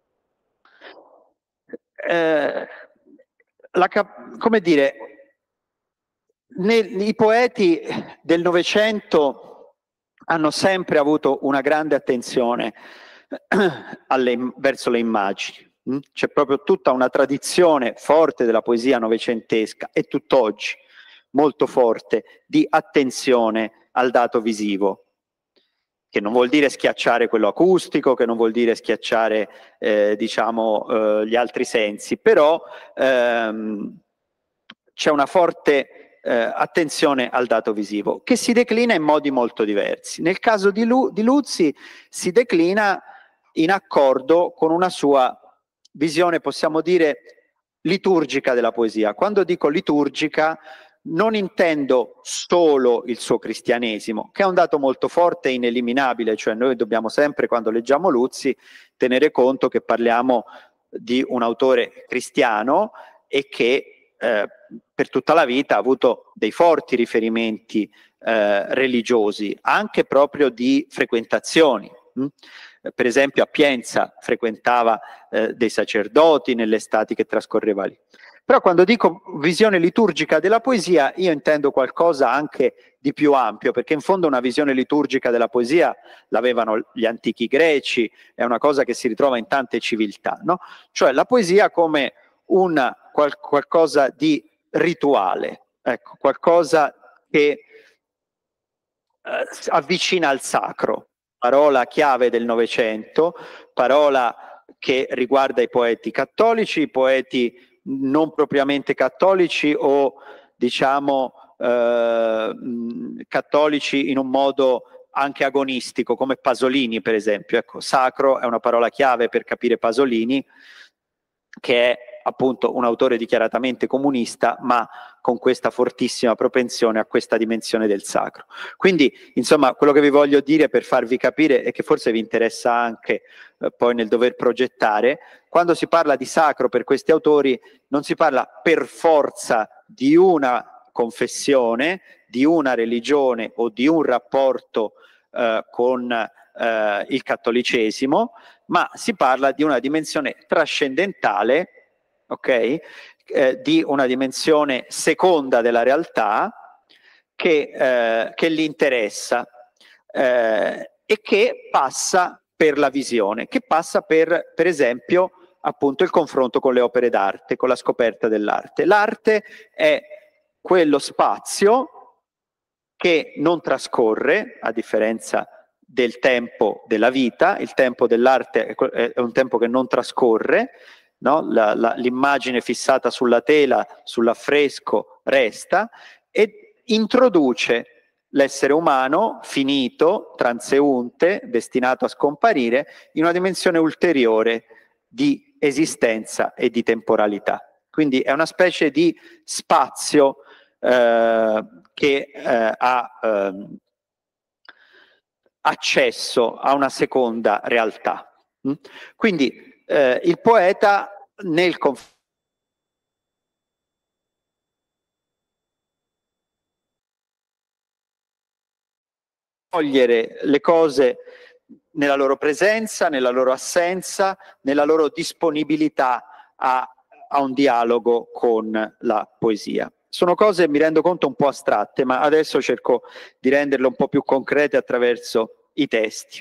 come dire, i poeti del Novecento hanno sempre avuto una grande attenzione verso le immagini. C'è proprio tutta una tradizione forte della poesia novecentesca, e tutt'oggi molto forte, di attenzione al dato visivo, che non vuol dire schiacciare quello acustico, che non vuol dire schiacciare gli altri sensi, però c'è una forte attenzione al dato visivo, che si declina in modi molto diversi. Nel caso di Luzzi si declina in accordo con una sua visione, possiamo dire, liturgica della poesia. Quando dico liturgica non intendo solo il suo cristianesimo, che è un dato molto forte e ineliminabile, cioè noi dobbiamo sempre, quando leggiamo Luzzi, tenere conto che parliamo di un autore cristiano e che per tutta la vita ha avuto dei forti riferimenti religiosi, anche proprio di frequentazioni. Per esempio a Pienza frequentava dei sacerdoti nelle estati che trascorreva lì. Però quando dico visione liturgica della poesia io intendo qualcosa anche di più ampio, perché in fondo una visione liturgica della poesia l'avevano gli antichi greci, è una cosa che si ritrova in tante civiltà, no? Cioè la poesia come qualcosa di rituale, ecco, qualcosa che avvicina al sacro, parola chiave del Novecento, parola che riguarda i poeti cattolici, i poeti non propriamente cattolici o diciamo cattolici in un modo anche agonistico, come Pasolini per esempio. Ecco, sacro è una parola chiave per capire Pasolini, che è appunto un autore dichiaratamente comunista, ma con questa fortissima propensione a questa dimensione del sacro. Quindi, insomma, quello che vi voglio dire per farvi capire, e che forse vi interessa anche poi nel dover progettare, quando si parla di sacro per questi autori non si parla per forza di una confessione, di una religione o di un rapporto con il cattolicesimo, ma si parla di una dimensione trascendentale, ok? Di una dimensione seconda della realtà che gli interessa e che passa per la visione, che passa per esempio appunto il confronto con le opere d'arte, con la scoperta dell'arte. L'arte è quello spazio che non trascorre, a differenza del tempo della vita. Il tempo dell'arte è un tempo che non trascorre, no? L'immagine fissata sulla tela, sull'affresco resta, e introduce l'essere umano finito, transeunte, destinato a scomparire, in una dimensione ulteriore di esistenza e di temporalità. Quindi è una specie di spazio che ha accesso a una seconda realtà. Quindi il poeta nel cogliere le cose nella loro presenza, nella loro assenza, nella loro disponibilità a un dialogo con la poesia. Sono cose, mi rendo conto, un po' astratte, ma adesso cerco di renderle un po' più concrete attraverso i testi.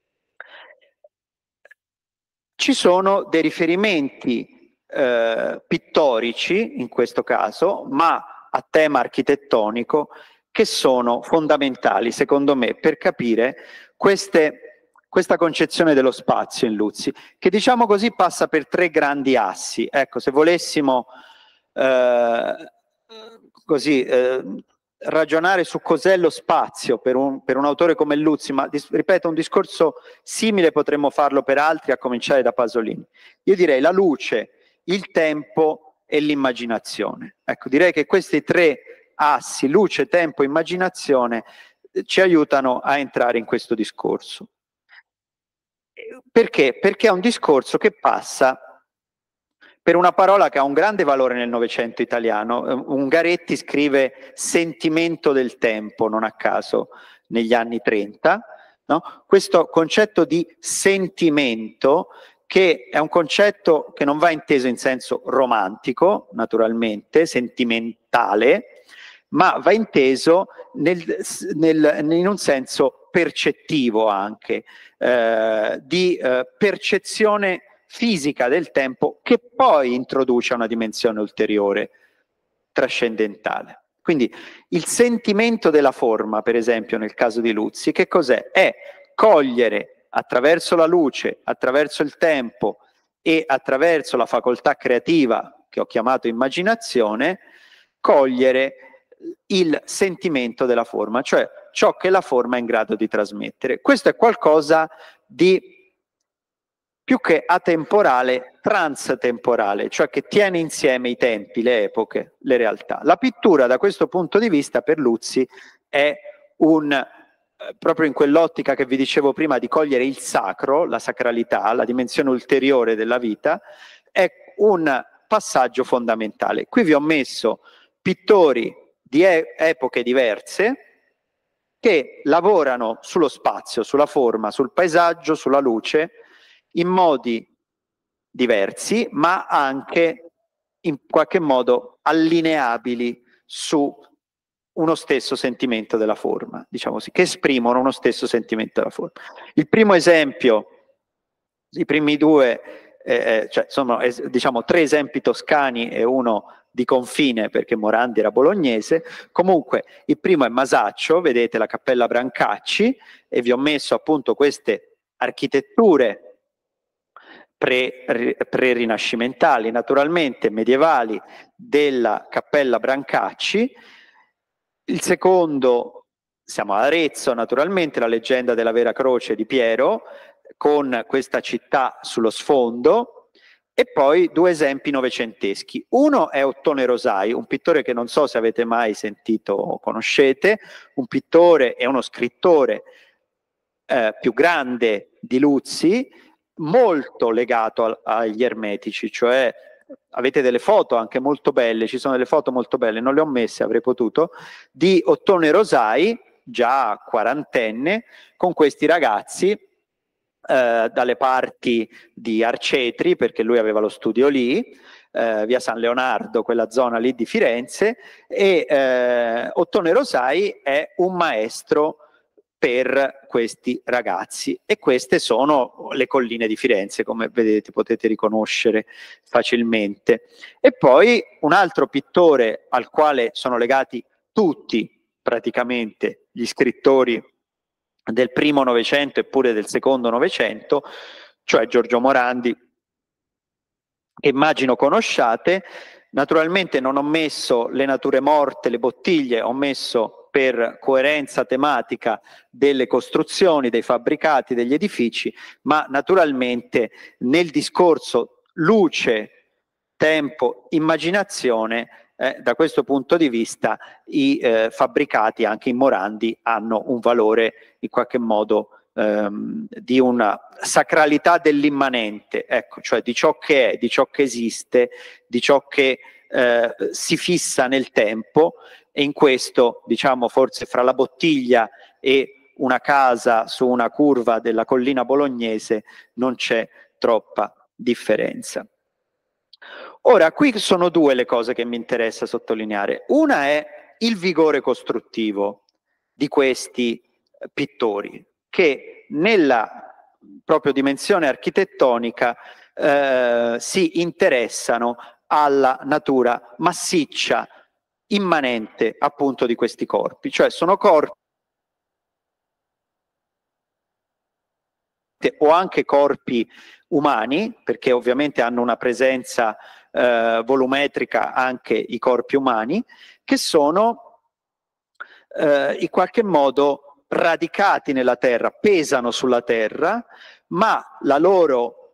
Ci sono dei riferimenti pittorici, in questo caso, ma a tema architettonico, che sono fondamentali, secondo me, per capire queste questa concezione dello spazio in Luzzi, che diciamo così passa per 3 grandi assi. Ecco, se volessimo ragionare su cos'è lo spazio per un autore come Luzzi, ma ripeto, un discorso simile potremmo farlo per altri, a cominciare da Pasolini. Io direi la luce, il tempo e l'immaginazione. Ecco, direi che questi 3 assi, luce, tempo, immaginazione, ci aiutano a entrare in questo discorso. Perché? Perché è un discorso che passa per una parola che ha un grande valore nel Novecento italiano. Ungaretti scrive sentimento del tempo, non a caso, negli anni 30. No? Questo concetto di sentimento, che è un concetto che non va inteso in senso romantico, naturalmente, sentimentale, ma va inteso in un senso percettivo anche, di percezione fisica del tempo, che poi introduce una dimensione ulteriore, trascendentale. Quindi il sentimento della forma, per esempio nel caso di Luzzi, che cos'è? È cogliere attraverso la luce, attraverso il tempo e attraverso la facoltà creativa, che ho chiamato immaginazione, cogliere il sentimento della forma, cioè ciò che la forma è in grado di trasmettere. Questo è qualcosa di più che atemporale, transtemporale, cioè che tiene insieme i tempi, le epoche, le realtà. La pittura da questo punto di vista per Luzzi è proprio in quell'ottica che vi dicevo prima di cogliere il sacro, la sacralità, la dimensione ulteriore della vita, è un passaggio fondamentale. Qui vi ho messo pittori di epoche diverse che lavorano sullo spazio, sulla forma, sul paesaggio, sulla luce, in modi diversi, ma anche in qualche modo allineabili su uno stesso sentimento della forma, diciamo così, che esprimono uno stesso sentimento della forma. Il primo esempio, i primi 2, cioè sono diciamo 3 esempi toscani e uno di confine, perché Morandi era bolognese. Comunque il primo è Masaccio, vedete la Cappella Brancacci, e vi ho messo appunto queste architetture pre-rinascimentali, naturalmente medievali, della Cappella Brancacci. Il secondo, siamo a Arezzo, naturalmente, la leggenda della Vera Croce di Piero, con questa città sullo sfondo, e poi 2 esempi novecenteschi. Uno è Ottone Rosai, un pittore che non so se avete mai sentito o conoscete, un pittore e uno scrittore più grande di Luzzi, molto legato agli ermetici, cioè avete delle foto anche molto belle, ci sono delle foto molto belle, non le ho messe, avrei potuto, di Ottone Rosai, già quarantenne, con questi ragazzi dalle parti di Arcetri, perché lui aveva lo studio lì, via San Leonardo, quella zona lì di Firenze, e Ottone Rosai è un maestro per questi ragazzi, e queste sono le colline di Firenze, come vedete, potete riconoscere facilmente. E poi un altro pittore al quale sono legati tutti praticamente gli scrittori del primo Novecento e pure del secondo Novecento, cioè Giorgio Morandi, che immagino conosciate. Naturalmente non ho messo le nature morte, le bottiglie, ho messo per coerenza tematica delle costruzioni, dei fabbricati, degli edifici, ma naturalmente nel discorso luce, tempo, immaginazione, da questo punto di vista i fabbricati anche in Morandi hanno un valore in qualche modo di una sacralità dell'immanente, ecco, cioè di ciò che è, di ciò che esiste, di ciò che si fissa nel tempo. E in questo, diciamo, forse fra la bottiglia e una casa su una curva della collina bolognese non c'è troppa differenza. Ora, qui sono 2 le cose che mi interessa sottolineare. Una è il vigore costruttivo di questi pittori, che nella propria dimensione architettonica si interessano alla natura massiccia, immanente appunto di questi corpi, cioè sono corpi o anche corpi umani, perché ovviamente hanno una presenza volumetrica anche i corpi umani, che sono in qualche modo radicati nella Terra, pesano sulla Terra, ma la loro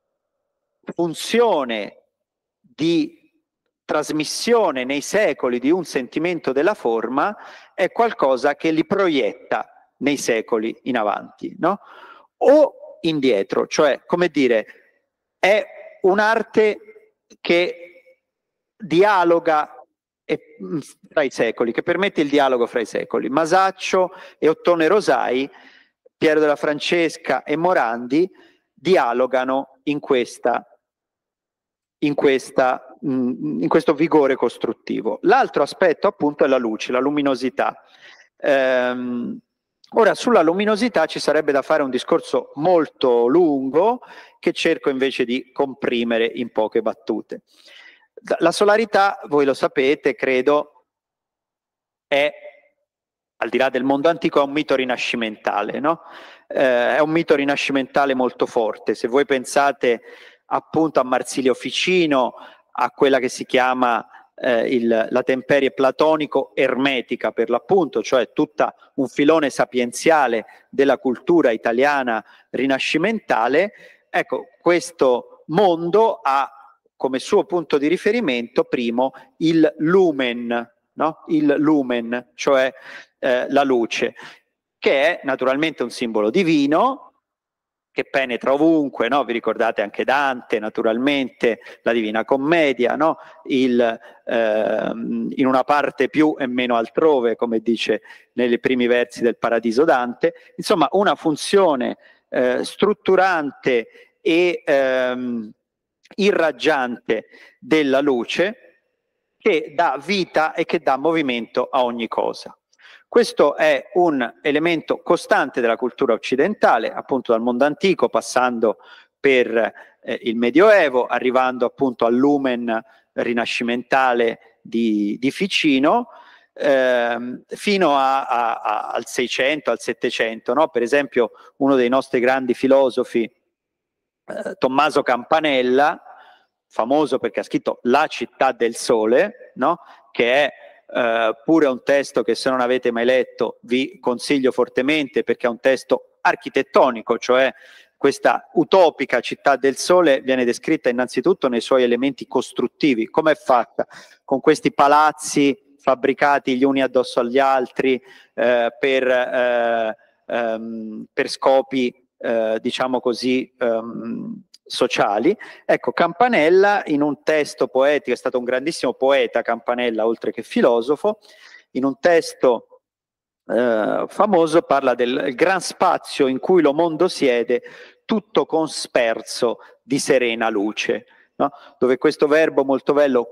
funzione di trasmissione nei secoli di un sentimento della forma è qualcosa che li proietta nei secoli in avanti, no? O indietro, cioè, come dire, è un'arte che dialoga fra i secoli, che permette il dialogo fra i secoli. Masaccio e Ottone Rosai, Piero della Francesca e Morandi dialogano in questo vigore costruttivo. L'altro aspetto appunto è la luce, la luminosità. Ora sulla luminosità ci sarebbe da fare un discorso molto lungo che cerco invece di comprimere in poche battute. La solarità, voi lo sapete, credo, è, al di là del mondo antico, è un mito rinascimentale, no? È un mito rinascimentale molto forte. Se voi pensate appunto a Marsilio Ficino, a quella che si chiama la temperie platonico-ermetica per l'appunto, cioè tutta un filone sapienziale della cultura italiana rinascimentale, ecco, questo mondo ha come suo punto di riferimento primo il lumen, no? Il lumen, cioè la luce, che è naturalmente un simbolo divino, che penetra ovunque, no? Vi ricordate anche Dante, naturalmente, la Divina Commedia, no? In una parte più e meno altrove, come dice nei primi versi del Paradiso Dante. Insomma, una funzione strutturante e irraggiante della luce che dà vita e che dà movimento a ogni cosa. Questo è un elemento costante della cultura occidentale, appunto dal mondo antico, passando per il Medioevo, arrivando appunto al lumen rinascimentale di Ficino, fino al 600, al 700. No? Per esempio, uno dei nostri grandi filosofi, Tommaso Campanella, famoso perché ha scritto La città del sole, no? Che è pure un testo che, se non avete mai letto, vi consiglio fortemente, perché è un testo architettonico, cioè questa utopica città del sole viene descritta innanzitutto nei suoi elementi costruttivi. Come è fatta? Con questi palazzi fabbricati gli uni addosso agli altri per scopi diciamo così sociali. Ecco, Campanella in un testo poetico, è stato un grandissimo poeta Campanella oltre che filosofo, in un testo famoso parla del gran spazio in cui lo mondo siede, tutto consperso di serena luce, no? Dove questo verbo molto bello,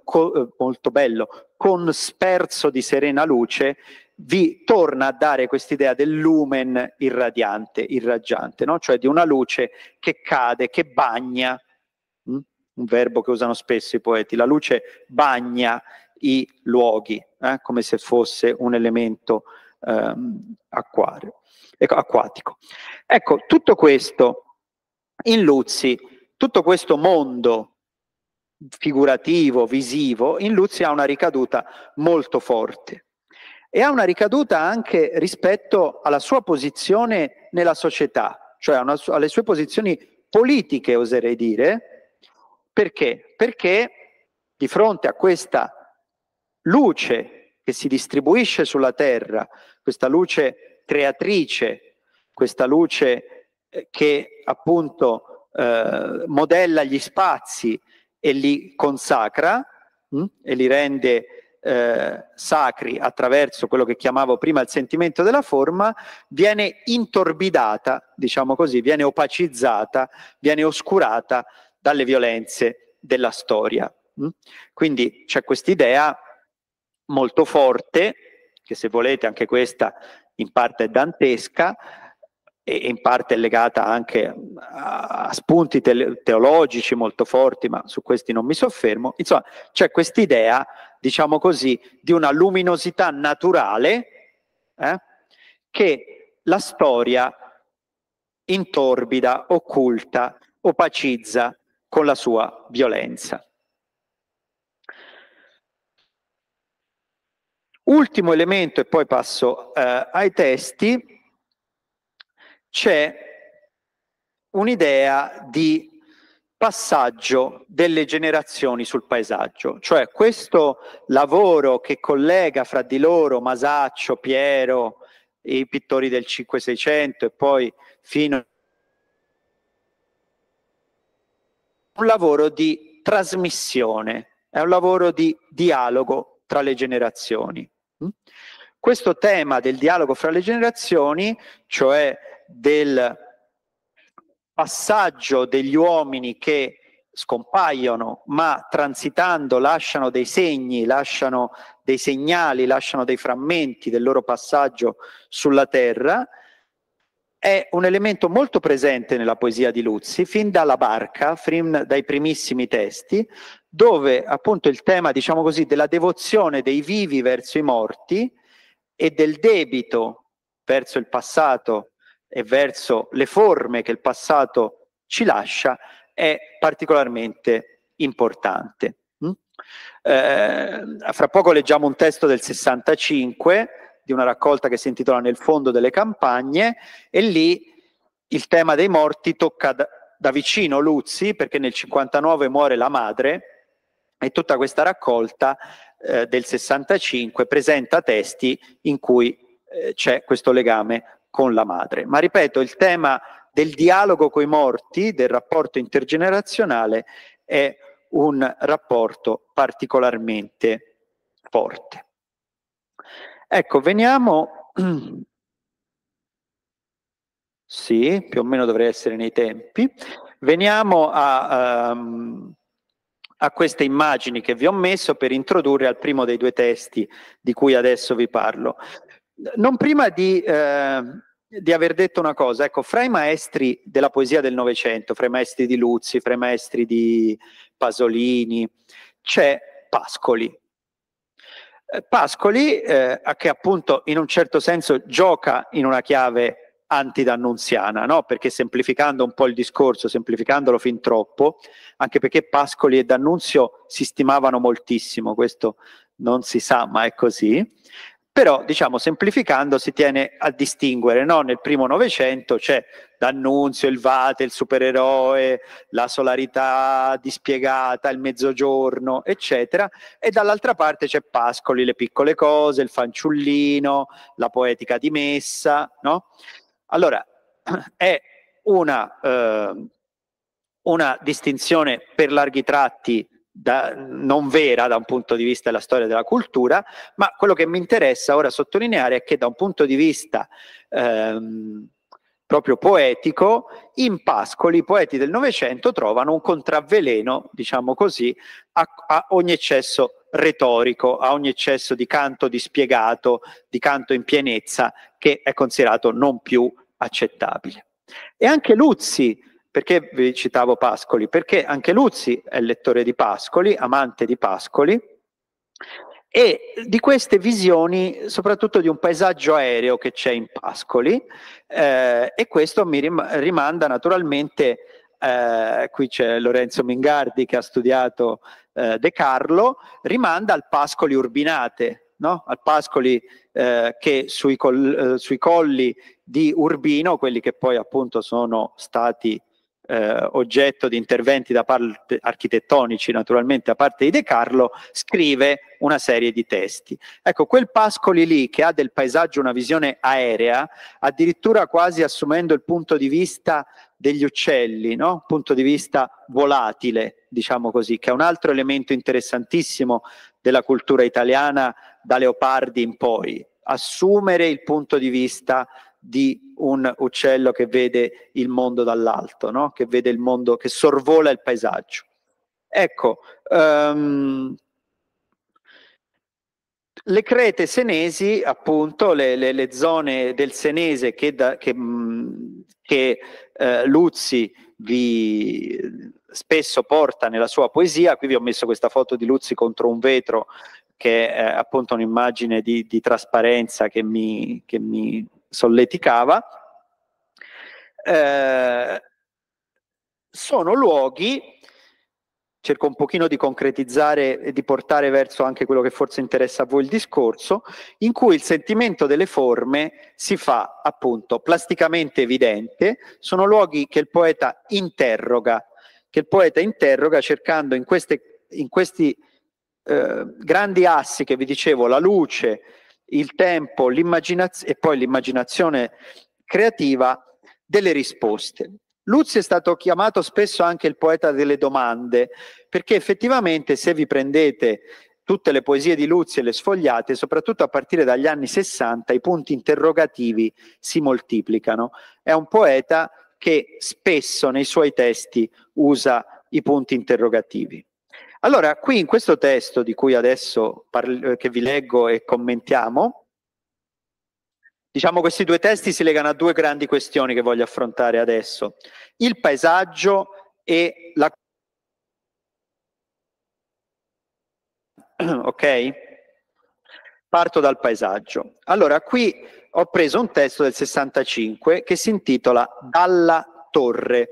consperso di serena luce, vi torna a dare quest'idea del lumen irradiante, irraggiante, no? Cioè di una luce che cade, che bagna, un verbo che usano spesso i poeti, la luce bagna i luoghi, come se fosse un elemento acquatico. Ecco, tutto questo in Luzzi, tutto questo mondo figurativo, visivo, in Luzzi ha una ricaduta molto forte. E ha una ricaduta anche rispetto alla sua posizione nella società, cioè alle sue posizioni politiche, oserei dire. Perché? Perché di fronte a questa luce che si distribuisce sulla terra, questa luce creatrice, questa luce che appunto modella gli spazi e li consacra e li rende sacri attraverso quello che chiamavo prima il sentimento della forma, viene intorbidata, diciamo così, viene opacizzata, viene oscurata dalle violenze della storia. Quindi c'è quest'idea molto forte, che se volete anche questa in parte è dantesca e in parte è legata anche a spunti teologici molto forti, ma su questi non mi soffermo. Insomma, c'è quest'idea, diciamo così, di una luminosità naturale che la storia intorbida, occulta, opacizza con la sua violenza. Ultimo elemento, e poi passo ai testi, c'è un'idea di passaggio delle generazioni sul paesaggio, cioè questo lavoro che collega fra di loro Masaccio, Piero, i pittori del 500-600 e poi fino a un lavoro di trasmissione, è un lavoro di dialogo tra le generazioni. Questo tema del dialogo fra le generazioni, cioè del passaggio degli uomini che scompaiono ma transitando lasciano dei segni, lasciano dei segnali, lasciano dei frammenti del loro passaggio sulla terra, è un elemento molto presente nella poesia di Luzzi, fin dalla Barca, fin dai primissimi testi, dove appunto il tema, diciamo così, della devozione dei vivi verso i morti e del debito verso il passato e verso le forme che il passato ci lascia è particolarmente importante. Fra poco leggiamo un testo del 65 di una raccolta che si intitola Nel fondo delle campagne, e lì il tema dei morti tocca da vicino Luzzi, perché nel 59 muore la madre e tutta questa raccolta del 65 presenta testi in cui c'è questo legame con la madre. Ma ripeto, il tema del dialogo coi morti, del rapporto intergenerazionale, è un rapporto particolarmente forte. Ecco, veniamo, sì, più o meno dovrei essere nei tempi, veniamo a queste immagini che vi ho messo per introdurre al primo dei due testi di cui adesso vi parlo. Non prima di aver detto una cosa, ecco, fra i maestri della poesia del Novecento, fra i maestri di Luzzi, fra i maestri di Pasolini, c'è Pascoli. Pascoli, che appunto in un certo senso gioca in una chiave antidannunziana, no? Perché semplificando un po' il discorso, semplificandolo fin troppo, anche perché Pascoli e D'Annunzio si stimavano moltissimo, questo non si sa ma è così, però diciamo semplificando si tiene a distinguere, no? Nel primo Novecento c'è D'Annunzio, il Vate, il supereroe, la solarità dispiegata, il mezzogiorno, eccetera, e dall'altra parte c'è Pascoli, le piccole cose, il fanciullino, la poetica di Messa, no? Allora, è una distinzione per larghi tratti non vera da un punto di vista della storia della cultura, ma quello che mi interessa ora sottolineare è che da un punto di vista proprio poetico, in Pascoli i poeti del Novecento trovano un contravveleno, diciamo così, a ogni eccesso retorico, a ogni eccesso di canto dispiegato, di canto in pienezza, che è considerato non più accettabile. E anche Luzzi, perché vi citavo Pascoli? Perché anche Luzzi è lettore di Pascoli, amante di Pascoli, e di queste visioni, soprattutto di un paesaggio aereo che c'è in Pascoli, e questo mi rimanda naturalmente, qui c'è Lorenzo Mingardi che ha studiato De Carlo, rimanda al Pascoli Urbinate, no? Al Pascoli che sui colli di Urbino, quelli che poi appunto sono stati oggetto di interventi da parte architettonici naturalmente da parte di De Carlo, scrive una serie di testi. Ecco, quel Pascoli lì che ha del paesaggio una visione aerea, addirittura quasi assumendo il punto di vista degli uccelli, no? Punto di vista volatile, diciamo così, che è un altro elemento interessantissimo della cultura italiana da Leopardi in poi, assumere il punto di vista di un uccello che vede il mondo dall'alto, no? Che vede il mondo, che sorvola il paesaggio. Ecco, le crete senesi, appunto, le zone del senese che Luzzi spesso porta nella sua poesia. Qui vi ho messo questa foto di Luzzi contro un vetro, che è appunto un'immagine di trasparenza che mi solleticava. sono luoghi, cerco un pochino di concretizzare e di portare verso anche quello che forse interessa a voi il discorso, in cui il sentimento delle forme si fa appunto plasticamente evidente, sono luoghi che il poeta interroga cercando in questi grandi assi che vi dicevo, la luce, il tempo, l'immaginazione e poi l'immaginazione creativa, delle risposte. Luzzi è stato chiamato spesso anche il poeta delle domande, perché effettivamente se vi prendete tutte le poesie di Luzzi e le sfogliate, soprattutto a partire dagli anni 60, i punti interrogativi si moltiplicano. È un poeta che spesso nei suoi testi usa i punti interrogativi. Allora, qui in questo testo di cui adesso che vi leggo e commentiamo, diciamo questi due testi si legano a due grandi questioni che voglio affrontare adesso. Il paesaggio e la... Ok? Parto dal paesaggio. Allora, qui ho preso un testo del 65 che si intitola Dalla torre.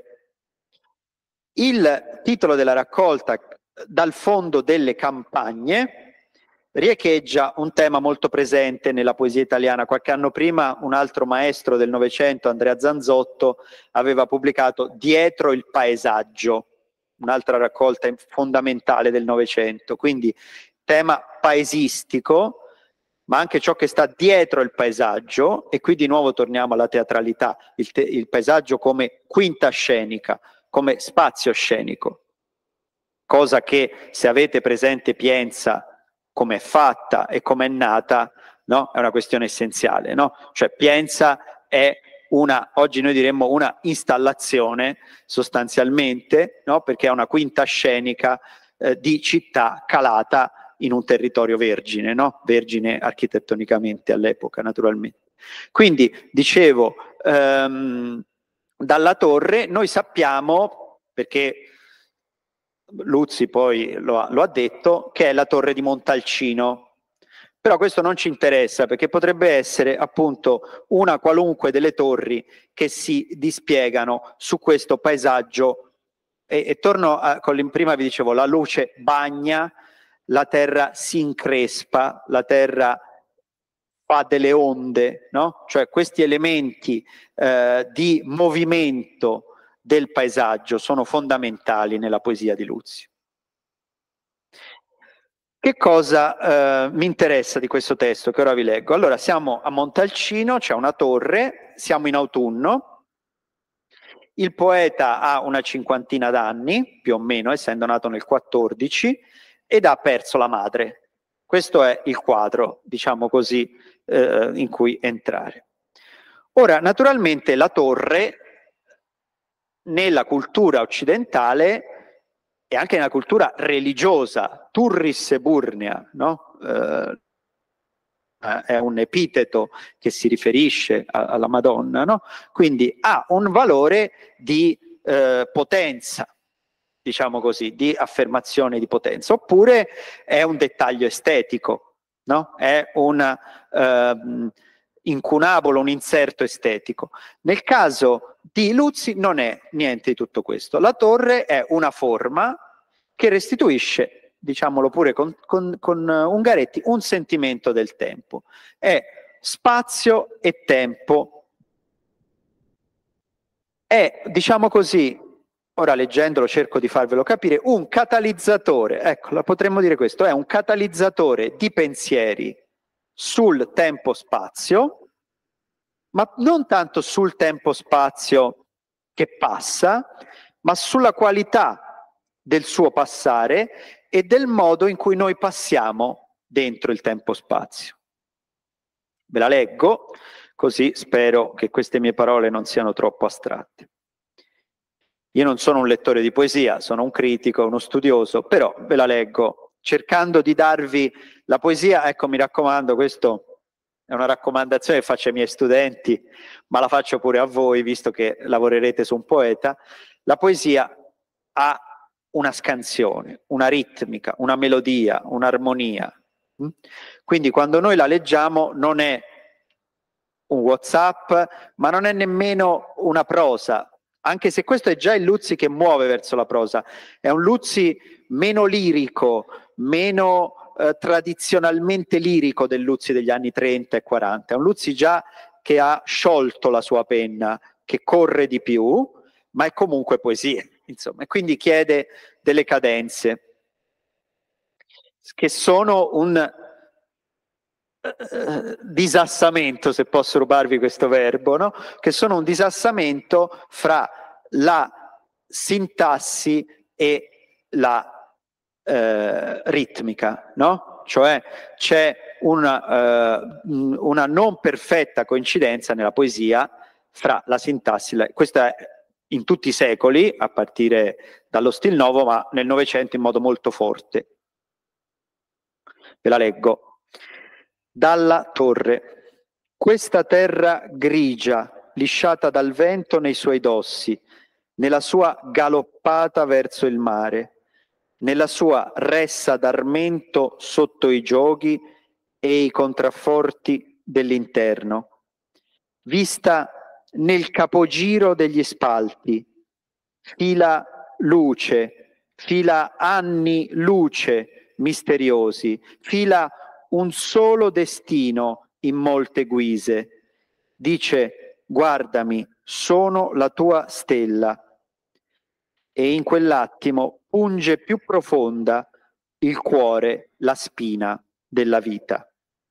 Il titolo della raccolta, Dal fondo delle campagne, riecheggia un tema molto presente nella poesia italiana. Qualche anno prima un altro maestro del Novecento, Andrea Zanzotto, aveva pubblicato Dietro il paesaggio, un'altra raccolta fondamentale del Novecento. Quindi tema paesistico, ma anche ciò che sta dietro il paesaggio, e qui di nuovo torniamo alla teatralità, il paesaggio come quinta scenica, come spazio scenico, cosa che se avete presente Pienza come è fatta e come è nata, no? È una questione essenziale, no? Cioè Pienza è oggi noi diremmo una installazione sostanzialmente, no? Perché è una quinta scenica di città calata in un territorio vergine, no? Vergine architettonicamente all'epoca, naturalmente. Quindi, dicevo, dalla torre noi sappiamo, perché Luzzi poi lo ha detto, che è la torre di Montalcino. Però questo non ci interessa, perché potrebbe essere appunto una qualunque delle torri che si dispiegano su questo paesaggio. E torno prima vi dicevo, la luce bagna, la terra si increspa, la terra fa delle onde, no? Cioè questi elementi di movimento del paesaggio sono fondamentali nella poesia di Luzzi. Che cosa mi interessa di questo testo che ora vi leggo? Allora, siamo a Montalcino, c'è una torre, siamo in autunno, il poeta ha una cinquantina d'anni, più o meno, essendo nato nel 14, ed ha perso la madre. Questo è il quadro, diciamo così, in cui entrare. Ora, naturalmente la torre, nella cultura occidentale e anche nella cultura religiosa, turris eburnea, no? È un epiteto che si riferisce alla Madonna, no? Quindi ha un valore di potenza, diciamo così, di affermazione di potenza, oppure è un dettaglio estetico, no? È un incunabolo, un inserto estetico. Nel caso di Luzzi non è niente di tutto questo. La torre è una forma che restituisce, diciamolo pure con Ungaretti, un sentimento del tempo. È spazio e tempo. È, diciamo così, ora leggendolo cerco di farvelo capire, un catalizzatore, ecco, potremmo dire questo, è un catalizzatore di pensieri sul tempo-spazio, ma non tanto sul tempo-spazio che passa, ma sulla qualità del suo passare e del modo in cui noi passiamo dentro il tempo-spazio. Ve la leggo, così spero che queste mie parole non siano troppo astratte. Io non sono un lettore di poesia, sono un critico, uno studioso, però ve la leggo cercando di darvi la poesia. Ecco, mi raccomando, questo è una raccomandazione che faccio ai miei studenti, ma la faccio pure a voi, visto che lavorerete su un poeta. La poesia ha una scansione, una ritmica, una melodia, un'armonia. Quindi quando noi la leggiamo non è un WhatsApp, ma non è nemmeno una prosa, anche se questo è già il Luzzi che muove verso la prosa. È un Luzzi meno lirico, meno tradizionalmente lirico del Luzzi degli anni 30 e 40. È un Luzzi già che ha sciolto la sua penna, che corre di più, ma è comunque poesia, insomma, e quindi chiede delle cadenze che sono un disassamento, se posso rubarvi questo verbo, no? Che sono un disassamento fra la sintassi e la ritmica, no? Cioè c'è una non perfetta coincidenza nella poesia fra la sintassi, questa è in tutti i secoli, a partire dallo Stil Novo, ma nel Novecento in modo molto forte. Ve la leggo. Dalla torre. Questa terra grigia, lisciata dal vento nei suoi dossi, nella sua galoppata verso il mare, nella sua ressa d'armento sotto i gioghi e i contrafforti dell'interno, vista nel capogiro degli spalti, fila luce, fila anni luce misteriosi, fila un solo destino in molte guise. Dice: guardami, sono la tua stella. E in quell'attimo punge più profonda il cuore, la spina della vita.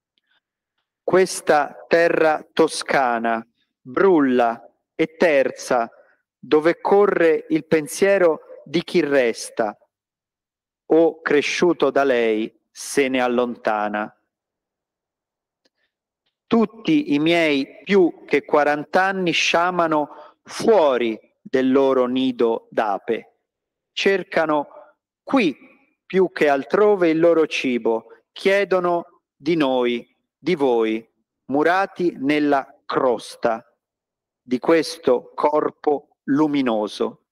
Questa terra toscana, brulla e terza, dove corre il pensiero di chi resta o cresciuto da lei se ne allontana. Tutti i miei più che 40 anni sciamano fuori del loro nido d'ape, cercano qui più che altrove il loro cibo, chiedono di noi, di voi, murati nella crosta di questo corpo luminoso.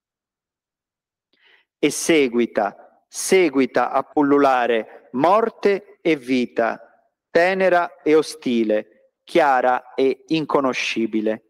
E seguita a pullulare morte e vita, tenera e ostile, chiara e inconoscibile.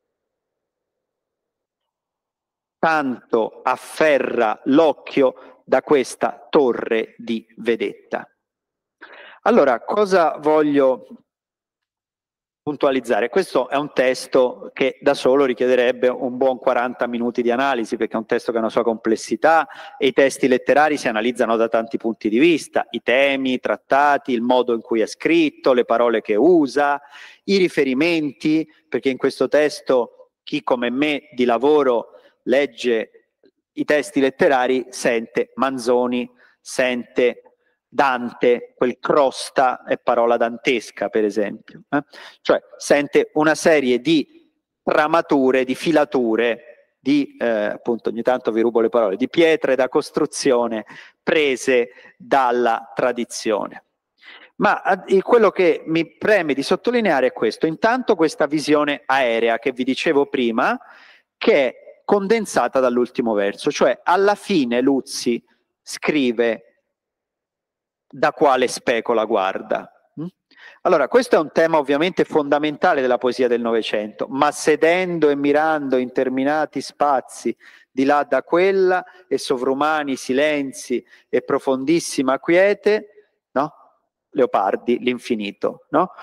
Tanto afferra l'occhio da questa torre di vedetta. Allora, cosa voglio puntualizzare? Questo è un testo che da solo richiederebbe un buon 40 minuti di analisi, perché è un testo che ha una sua complessità e i testi letterari si analizzano da tanti punti di vista: i temi, i trattati, il modo in cui è scritto, le parole che usa, i riferimenti, perché in questo testo chi come me di lavoro legge i testi letterari sente Manzoni, sente Dante, quel crosta è parola dantesca per esempio, cioè sente una serie di tramature, di filature, di appunto ogni tanto vi rubo le parole, di pietre da costruzione prese dalla tradizione. Ma quello che mi preme di sottolineare è questo: intanto questa visione aerea che vi dicevo prima, che è condensata dall'ultimo verso, cioè alla fine Luzzi scrive da quale specola guarda. Allora, questo è un tema ovviamente fondamentale della poesia del Novecento, ma sedendo e mirando interminati spazi di là da quella e sovrumani silenzi e profondissima quiete, no? Leopardi, l'infinito, no?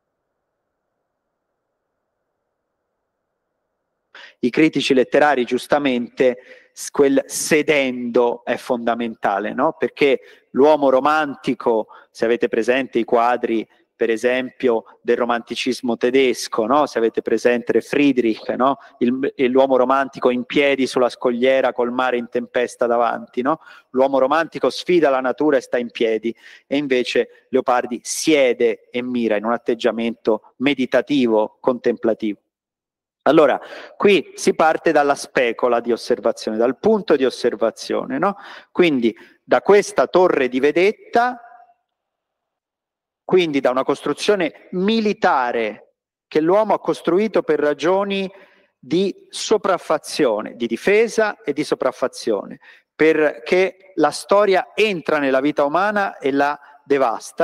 I critici letterari giustamente quel sedendo è fondamentale, no? Perché l'uomo romantico, se avete presente i quadri per esempio del romanticismo tedesco, no? Se avete presente Friedrich, no? L'uomo romantico in piedi sulla scogliera col mare in tempesta davanti, no? L'uomo romantico sfida la natura e sta in piedi, e invece Leopardi siede e mira in un atteggiamento meditativo, contemplativo. Allora, qui si parte dalla specola di osservazione, dal punto di osservazione, no? Quindi da questa torre di vedetta, quindi da una costruzione militare che l'uomo ha costruito per ragioni di sopraffazione, di difesa e di sopraffazione, perché la storia entra nella vita umana e la devasta,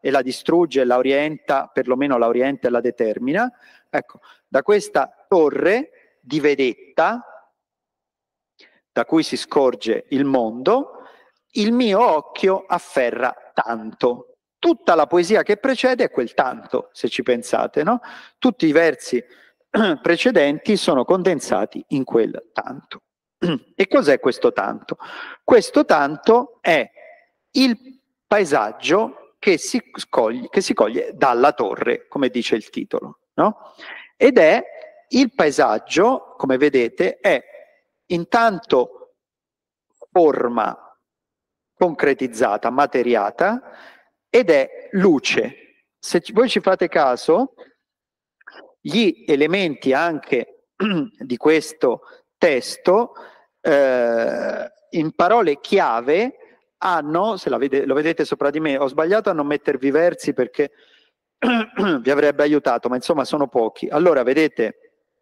e la distrugge, la orienta, perlomeno la orienta e la determina. Ecco, da questa torre di vedetta, da cui si scorge il mondo, il mio occhio afferra tanto. Tutta la poesia che precede è quel tanto, se ci pensate, no? Tutti i versi precedenti sono condensati in quel tanto. E cos'è questo tanto? Questo tanto è il paesaggio che si coglie dalla torre, come dice il titolo, no? Ed è il paesaggio, come vedete, è intanto forma concretizzata, materiata, ed è luce. Se voi ci fate caso, gli elementi anche di questo testo, in parole chiave, hanno, se lo vedete sopra di me, ho sbagliato a non mettervi versi perché vi avrebbe aiutato, ma insomma sono pochi. Allora, vedete,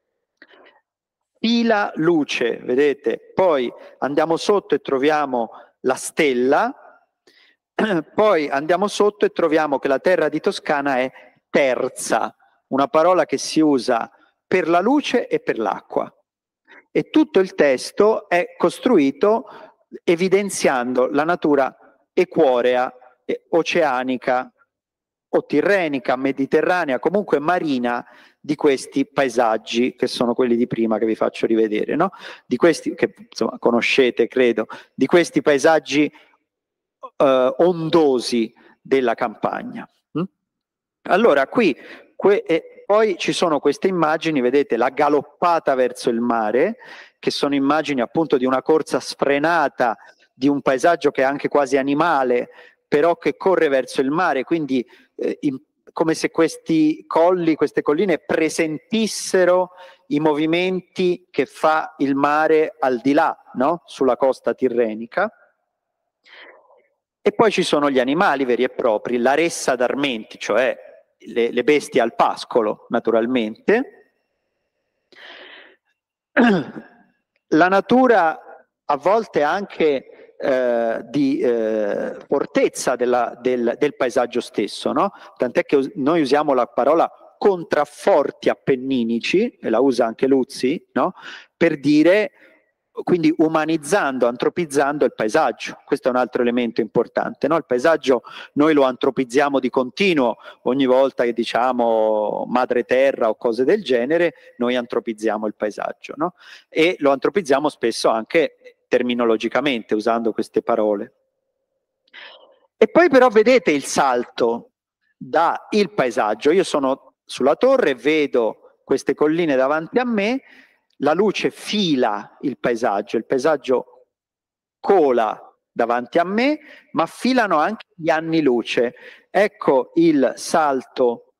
fila, luce, vedete, poi andiamo sotto e troviamo la stella, poi andiamo sotto e troviamo che la terra di Toscana è terza, una parola che si usa per la luce e per l'acqua. E tutto il testo è costruito evidenziando la natura equorea, oceanica o tirrenica, mediterranea, comunque marina, di questi paesaggi che sono quelli di prima che vi faccio rivedere, no? Di questi che insomma conoscete, credo, di questi paesaggi ondosi della campagna. Allora qui poi ci sono queste immagini, vedete, la galoppata verso il mare, che sono immagini appunto di una corsa sfrenata, di un paesaggio che è anche quasi animale, però che corre verso il mare, quindi come se questi colli, queste colline presentissero i movimenti che fa il mare al di là, no? Sulla costa tirrenica. E poi ci sono gli animali veri e propri, la ressa d'armenti, cioè le bestie al pascolo, naturalmente. La natura a volte anche di fortezza del paesaggio stesso, no? Tant'è che noi usiamo la parola contrafforti appenninici, e la usa anche Luzzi, no? Per dire, quindi umanizzando, antropizzando il paesaggio. Questo è un altro elemento importante, no? Il paesaggio noi lo antropizziamo di continuo, ogni volta che diciamo madre terra o cose del genere, noi antropizziamo il paesaggio, no? E lo antropizziamo spesso anche terminologicamente, usando queste parole. E poi però vedete il salto da il paesaggio. Io sono sulla torre, vedo queste colline davanti a me, la luce fila il paesaggio cola davanti a me, ma filano anche gli anni luce. Ecco il salto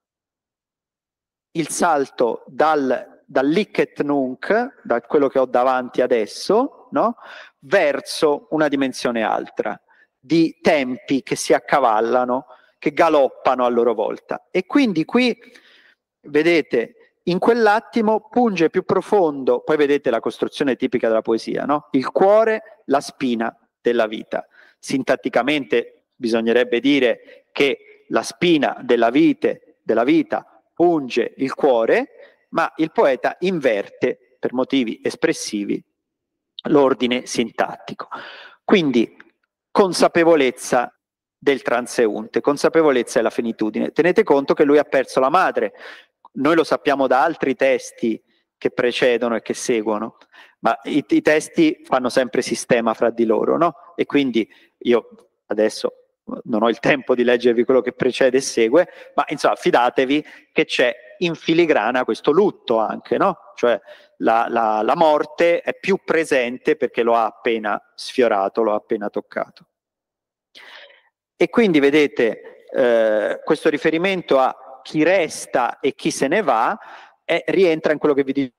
dall'hic et nunc, da quello che ho davanti adesso, no? Verso una dimensione altra, di tempi che si accavallano, che galoppano a loro volta. E quindi qui, vedete, in quell'attimo punge più profondo, poi vedete la costruzione tipica della poesia, no? Il cuore, la spina della vita. Sintatticamente bisognerebbe dire che la spina della vita punge il cuore, ma il poeta inverte, per motivi espressivi, l'ordine sintattico. Quindi consapevolezza del transeunte, consapevolezza della finitudine. Tenete conto che lui ha perso la madre. Noi lo sappiamo da altri testi che precedono e che seguono, ma i testi fanno sempre sistema fra di loro, no? E quindi io adesso non ho il tempo di leggervi quello che precede e segue, ma insomma fidatevi che c'è in filigrana questo lutto anche, no? Cioè la morte è più presente perché lo ha appena sfiorato, lo ha appena toccato. E quindi vedete questo riferimento a chi resta e chi se ne va rientra in quello che vi dico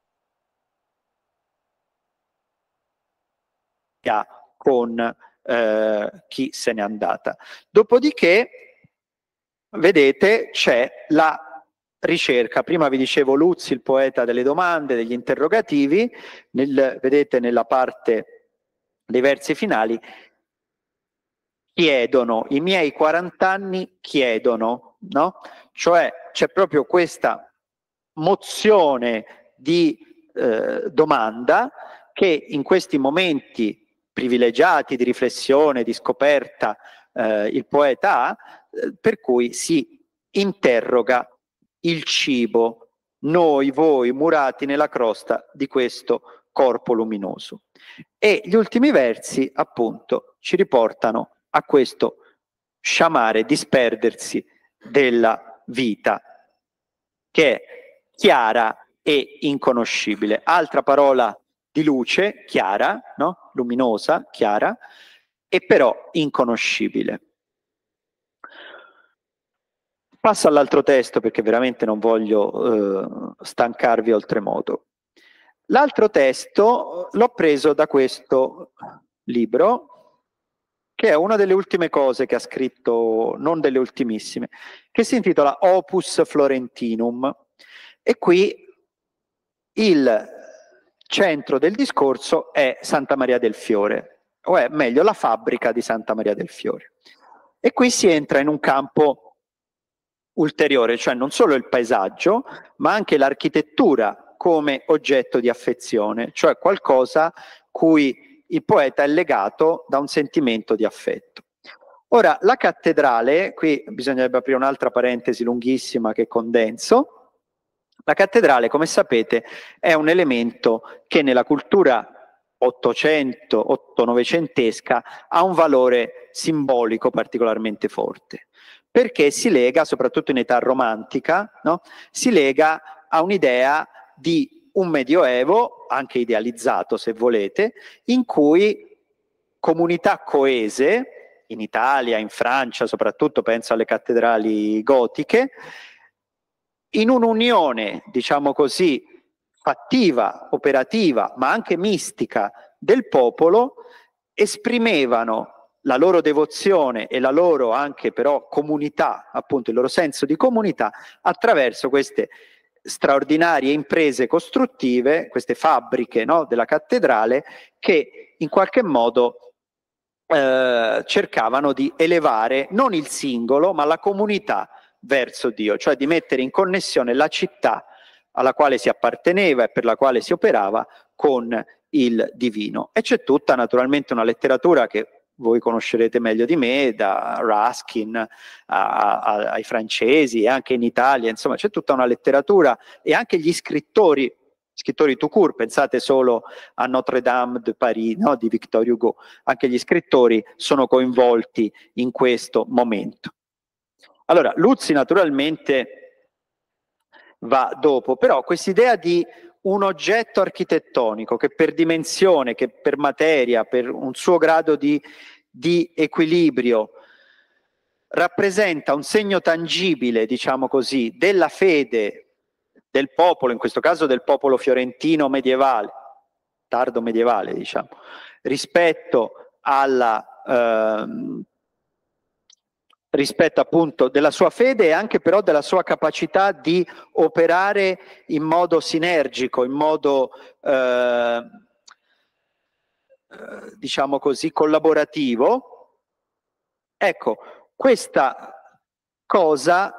con chi se n'è andata. Dopodiché, vedete, c'è la ricerca. Prima vi dicevo Luzzi, il poeta delle domande, degli interrogativi, vedete nella parte dei versi finali, chiedono, i miei 40 anni chiedono, no? Cioè c'è proprio questa mozione di domanda che in questi momenti privilegiati di riflessione, di scoperta il poeta ha, per cui si interroga il cibo, noi, voi, murati nella crosta di questo corpo luminoso. E gli ultimi versi, appunto, ci riportano a questo sciamare, disperdersi della vita, che è chiara e inconoscibile. Altra parola di luce, chiara, no? Luminosa, chiara, e però inconoscibile. Passo all'altro testo perché veramente non voglio stancarvi oltremodo. L'altro testo l'ho preso da questo libro, che è una delle ultime cose che ha scritto, non delle ultimissime, che si intitola Opus Florentinum. E qui il centro del discorso è Santa Maria del Fiore, o è meglio la fabbrica di Santa Maria del Fiore. E qui si entra in un campo ulteriore, cioè non solo il paesaggio, ma anche l'architettura come oggetto di affezione, cioè qualcosa cui il poeta è legato da un sentimento di affetto. Ora, la cattedrale, qui bisognerebbe aprire un'altra parentesi lunghissima che condenso. La cattedrale, come sapete, è un elemento che nella cultura otto-novecentesca ha un valore simbolico particolarmente forte, perché si lega, soprattutto in età romantica, no? Si lega a un'idea di un medioevo, anche idealizzato se volete, in cui comunità coese, in Italia, in Francia, soprattutto penso alle cattedrali gotiche, in un'unione, diciamo così, fattiva, operativa, ma anche mistica del popolo, esprimevano la loro devozione e la loro anche però comunità, appunto il loro senso di comunità, attraverso queste straordinarie imprese costruttive, queste fabbriche, no, della cattedrale, che in qualche modo cercavano di elevare non il singolo, ma la comunità verso Dio, cioè di mettere in connessione la città alla quale si apparteneva e per la quale si operava con il divino. E c'è tutta naturalmente una letteratura che voi conoscerete meglio di me, da Ruskin ai francesi e anche in Italia, insomma c'è tutta una letteratura e anche gli scrittori tout court, pensate solo a Notre Dame de Paris, no, di Victor Hugo, anche gli scrittori sono coinvolti in questo momento. Allora, Luzzi naturalmente va dopo, però quest'idea di un oggetto architettonico che per dimensione, che per materia, per un suo grado di equilibrio, rappresenta un segno tangibile, diciamo così, della fede del popolo, in questo caso del popolo fiorentino medievale, tardo medievale, diciamo, rispetto alla rispetto appunto della sua fede e anche però della sua capacità di operare in modo sinergico, in modo diciamo così collaborativo. Ecco, questa cosa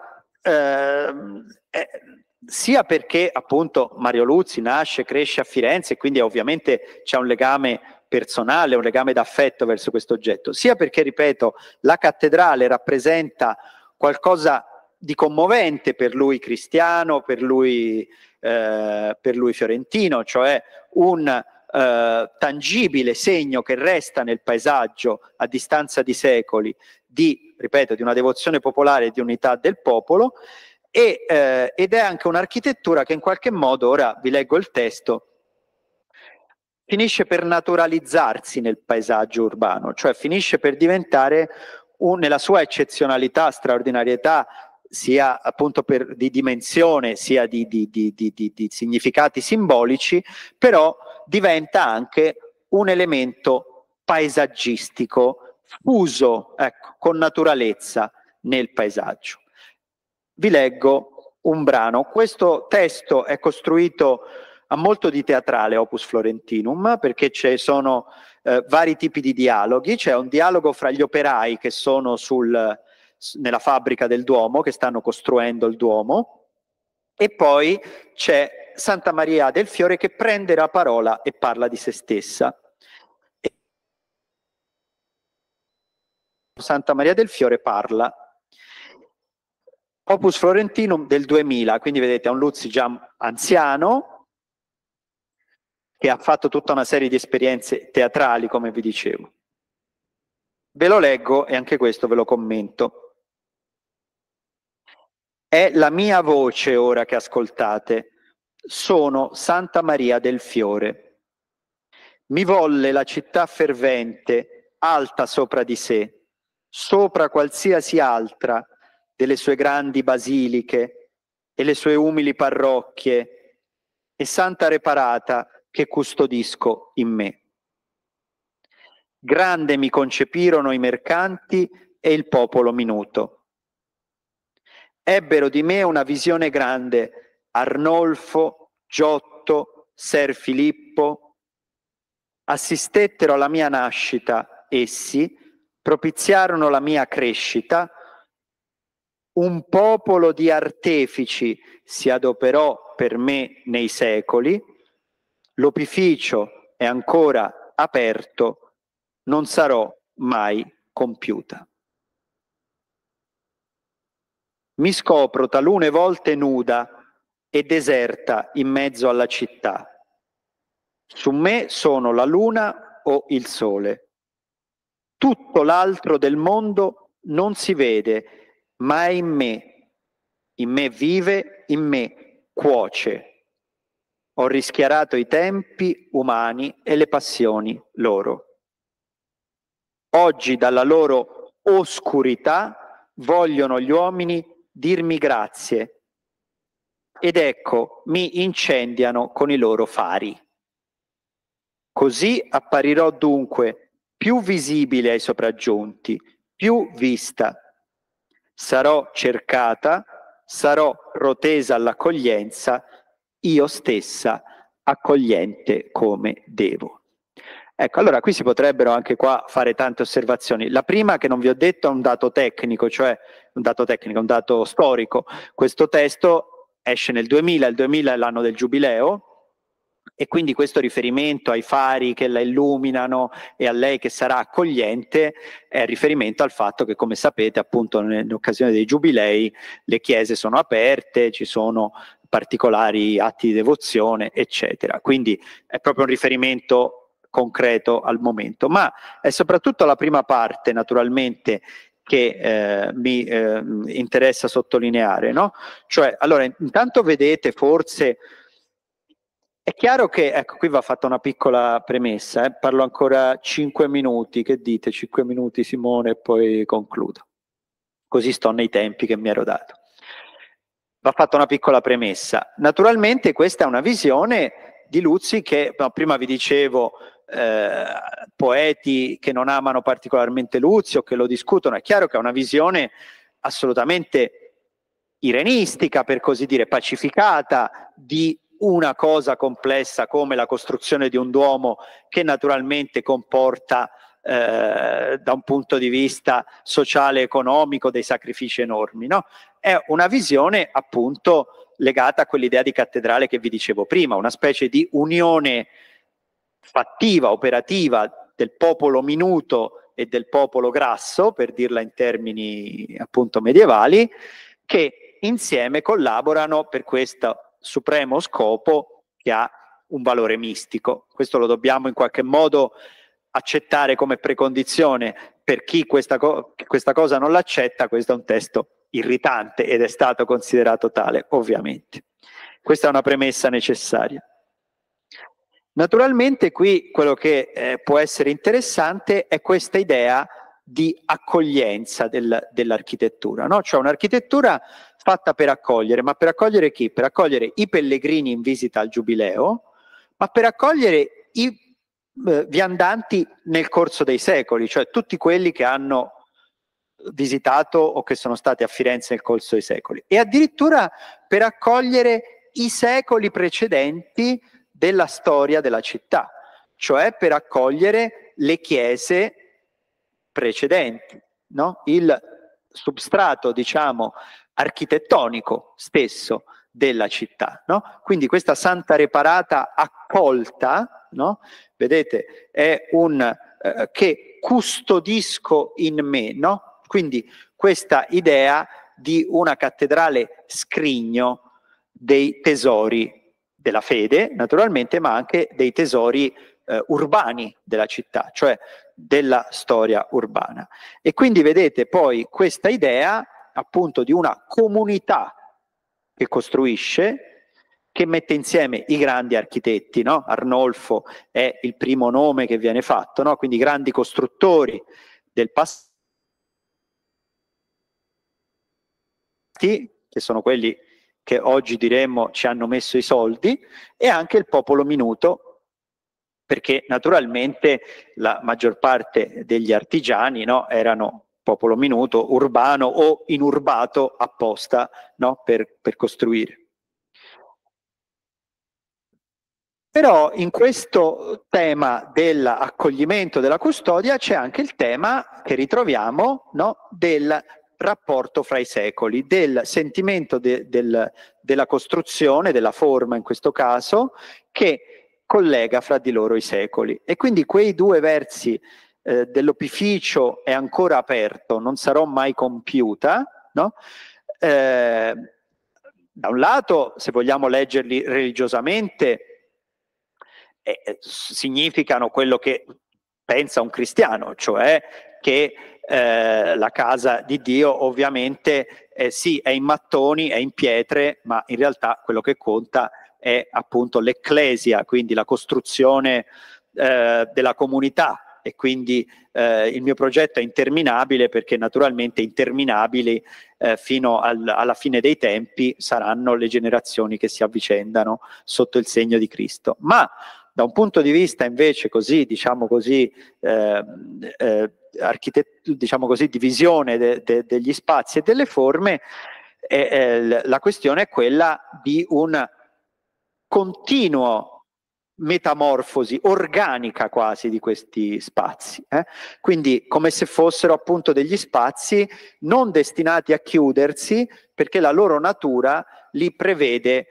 sia perché appunto Mario Luzzi nasce, cresce a Firenze e quindi ovviamente c'è un legame personale, un legame d'affetto verso questo oggetto, sia perché, ripeto, la cattedrale rappresenta qualcosa di commovente per lui cristiano, per lui fiorentino, cioè un tangibile segno che resta nel paesaggio a distanza di secoli di, ripeto, di una devozione popolare e di unità del popolo, ed è anche un'architettura che in qualche modo, ora vi leggo il testo, finisce per naturalizzarsi nel paesaggio urbano, cioè finisce per diventare, nella sua eccezionalità, straordinarietà, sia appunto di dimensione, sia di significati simbolici, però diventa anche un elemento paesaggistico, fuso, ecco, con naturalezza nel paesaggio. Vi leggo un brano. Questo testo è costruito a molto di teatrale, Opus Florentinum, perché ci sono vari tipi di dialoghi. C'è un dialogo fra gli operai che sono nella fabbrica del Duomo, che stanno costruendo il Duomo, e poi c'è Santa Maria del Fiore che prende la parola e parla di se stessa. Santa Maria del Fiore parla. Opus Florentinum del 2000, quindi vedete è un Luzzi già anziano che ha fatto tutta una serie di esperienze teatrali, come vi dicevo. Ve lo leggo e anche questo ve lo commento. È la mia voce ora che ascoltate. Sono Santa Maria del Fiore. Mi volle la città fervente, alta sopra di sé, sopra qualsiasi altra delle sue grandi basiliche e le sue umili parrocchie, e santa reparata che custodisco in me. Grande mi concepirono i mercanti e il popolo minuto. Ebbero di me una visione grande Arnolfo, Giotto, Ser Filippo. Assistettero alla mia nascita essi, propiziarono la mia crescita. Un popolo di artefici si adoperò per me nei secoli. L'opificio è ancora aperto, non sarò mai compiuta. Mi scopro talune volte nuda e deserta in mezzo alla città. Su me sono la luna o il sole. Tutto l'altro del mondo non si vede, ma è in me. In me vive, in me cuoce. Ho rischiarato i tempi umani e le passioni loro. Oggi dalla loro oscurità vogliono gli uomini dirmi grazie, ed ecco mi incendiano con i loro fari. Così apparirò dunque più visibile ai sopraggiunti, più vista. Sarò cercata, sarò protesa all'accoglienza, io stessa accogliente come devo. Ecco, allora qui si potrebbero anche qua fare tante osservazioni. La prima che non vi ho detto è un dato tecnico, cioè un dato storico. Questo testo esce nel 2000, il 2000 è l'anno del Giubileo, e quindi questo riferimento ai fari che la illuminano e a lei che sarà accogliente è riferimento al fatto che, come sapete, appunto in occasione dei giubilei le chiese sono aperte, ci sono particolari atti di devozione, eccetera. Quindi è proprio un riferimento concreto al momento, ma è soprattutto la prima parte, naturalmente, che mi interessa sottolineare, no? Cioè, allora, intanto vedete forse. È chiaro che, ecco, qui va fatta una piccola premessa, parlo ancora 5 minuti, che dite? 5 minuti Simone e poi concludo. Così sto nei tempi che mi ero dato. Va fatta una piccola premessa. Naturalmente questa è una visione di Luzzi che, no, prima vi dicevo, poeti che non amano particolarmente Luzzi o che lo discutono, è chiaro che è una visione assolutamente irenistica, per così dire, pacificata, di una cosa complessa come la costruzione di un Duomo, che naturalmente comporta da un punto di vista sociale e economico dei sacrifici enormi, no? È una visione appunto legata a quell'idea di cattedrale che vi dicevo prima, una specie di unione fattiva, operativa del popolo minuto e del popolo grasso, per dirla in termini appunto medievali, che insieme collaborano per questo supremo scopo che ha un valore mistico. Questo lo dobbiamo in qualche modo accettare come precondizione. Per chi questa cosa non l'accetta, questo è un testo irritante ed è stato considerato tale, ovviamente. Questa è una premessa necessaria. Naturalmente qui quello che può essere interessante è questa idea di accoglienza dell'architettura, no? Cioè un'architettura fatta per accogliere, ma per accogliere chi? Per accogliere i pellegrini in visita al Giubileo, ma per accogliere i viandanti nel corso dei secoli, cioè tutti quelli che hanno visitato o che sono stati a Firenze nel corso dei secoli, e addirittura per accogliere i secoli precedenti della storia della città, cioè per accogliere le chiese precedenti, no? Il substrato, diciamo, architettonico stesso della città, no? Quindi questa Santa Reparata accolta, no? Vedete, è un che custodisco in me, no? Quindi questa idea di una cattedrale scrigno dei tesori della fede, naturalmente, ma anche dei tesori urbani della città, cioè della storia urbana. E quindi vedete poi questa idea appunto di una comunità che costruisce, che mette insieme i grandi architetti, no? Arnolfo è il primo nome che viene fatto, no? Quindi i grandi costruttori del passato, che sono quelli che oggi diremmo ci hanno messo i soldi, e anche il popolo minuto, perché naturalmente la maggior parte degli artigiani, no, erano popolo minuto, urbano o inurbato apposta, no, per costruire. Però in questo tema dell'accoglimento, della custodia, c'è anche il tema che ritroviamo, no, del rapporto fra i secoli, del sentimento della costruzione, della forma in questo caso, che collega fra di loro i secoli. E quindi quei due versi dell'opificio è ancora aperto, non sarò mai compiuta, no? Da un lato, se vogliamo leggerli religiosamente, significano quello che pensa un cristiano, cioè che la casa di Dio ovviamente sì, è in mattoni, è in pietre, ma in realtà quello che conta è appunto l'ecclesia, quindi la costruzione della comunità, e quindi il mio progetto è interminabile, perché naturalmente interminabili fino alla fine dei tempi saranno le generazioni che si avvicendano sotto il segno di Cristo. Ma da un punto di vista invece così, diciamo così, diciamo così, di visione degli spazi e delle forme, la questione è quella di un continuo metamorfosi organica quasi di questi spazi, quindi come se fossero appunto degli spazi non destinati a chiudersi, perché la loro natura li prevede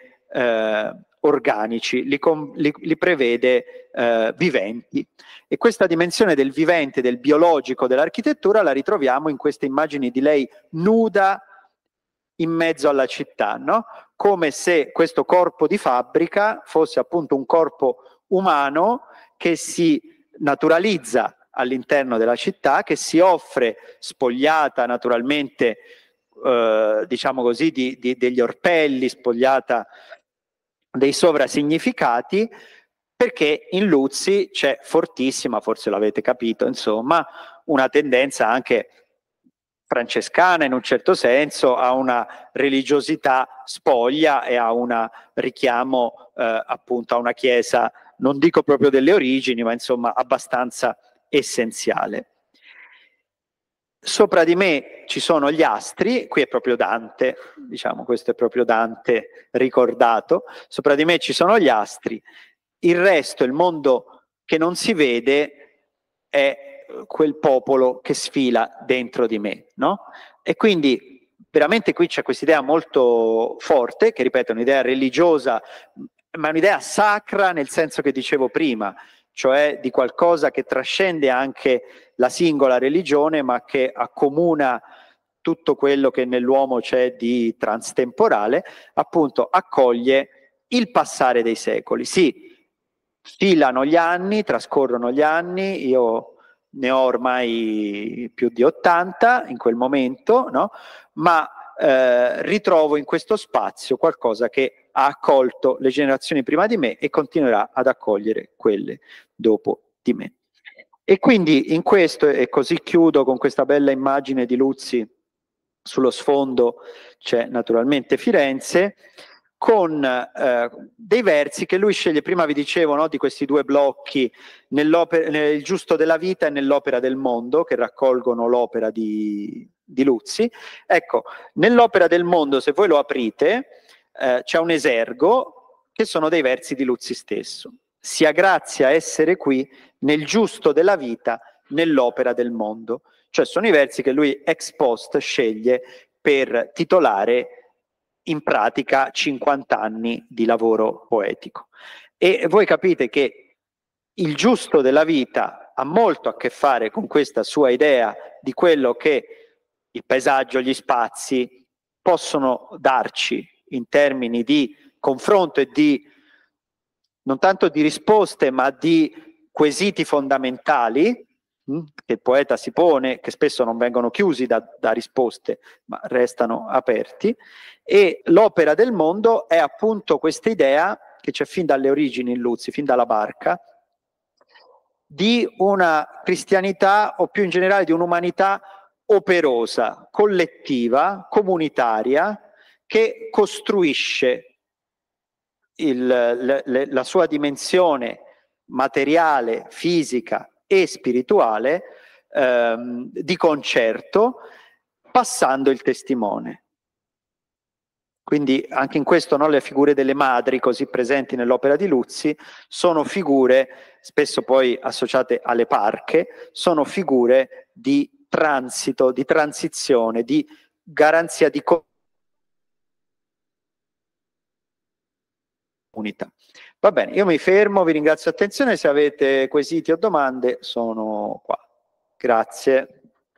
organici, li prevede viventi. E questa dimensione del vivente, del biologico dell'architettura la ritroviamo in queste immagini di lei nuda in mezzo alla città, no? Come se questo corpo di fabbrica fosse appunto un corpo umano che si naturalizza all'interno della città, che si offre spogliata naturalmente, diciamo così, degli orpelli, spogliata dei sovrasignificati, perché in Luzzi c'è fortissima, forse l'avete capito, insomma, una tendenza anche francescana in un certo senso, a una religiosità spoglia e a un richiamo appunto a una chiesa, non dico proprio delle origini, ma insomma abbastanza essenziale. Sopra di me ci sono gli astri, qui è proprio Dante, diciamo, questo è proprio Dante ricordato, sopra di me ci sono gli astri, il resto, il mondo che non si vede, è quel popolo che sfila dentro di me, no? E quindi veramente qui c'è questa idea molto forte, che ripeto è un'idea religiosa, ma un'idea sacra nel senso che dicevo prima, cioè di qualcosa che trascende anche la singola religione, ma che accomuna tutto quello che nell'uomo c'è di transtemporale, appunto accoglie il passare dei secoli. Sì, filano gli anni, trascorrono gli anni, io ne ho ormai più di 80 in quel momento, no? Ma ritrovo in questo spazio qualcosa che ha accolto le generazioni prima di me e continuerà ad accogliere quelle dopo di me. E quindi in questo, e così chiudo con questa bella immagine di Luzzi, sullo sfondo c'è naturalmente Firenze, con dei versi che lui sceglie, prima vi dicevo, no, di questi due blocchi, Il giusto della vita e Nell'opera del mondo, che raccolgono l'opera di Luzzi. Ecco, Nell'opera del mondo, se voi lo aprite, c'è un esergo che sono dei versi di Luzzi stesso. sia grazia essere qui nel giusto della vita, nell'opera del mondo. Cioè sono i versi che lui ex post sceglie per titolare in pratica 50 anni di lavoro poetico. E voi capite che il giusto della vita ha molto a che fare con questa sua idea di quello che il paesaggio, gli spazi possono darci in termini di confronto e di non tanto di risposte ma di quesiti fondamentali che il poeta si pone, che spesso non vengono chiusi da risposte ma restano aperti, e l'opera del mondo è appunto questa idea che c'è fin dalle origini in Luzzi, fin dalla barca, di una cristianità o più in generale di un'umanità operosa, collettiva, comunitaria, che costruisce la sua dimensione materiale, fisica e spirituale di concerto, passando il testimone. Quindi anche in questo le figure delle madri così presenti nell'opera di Luzzi sono figure, spesso poi associate alle parche, sono figure di transito, di transizione, di garanzia di comunità. Va bene, io mi fermo, vi ringrazio attenzione, se avete quesiti o domande sono qua. Grazie.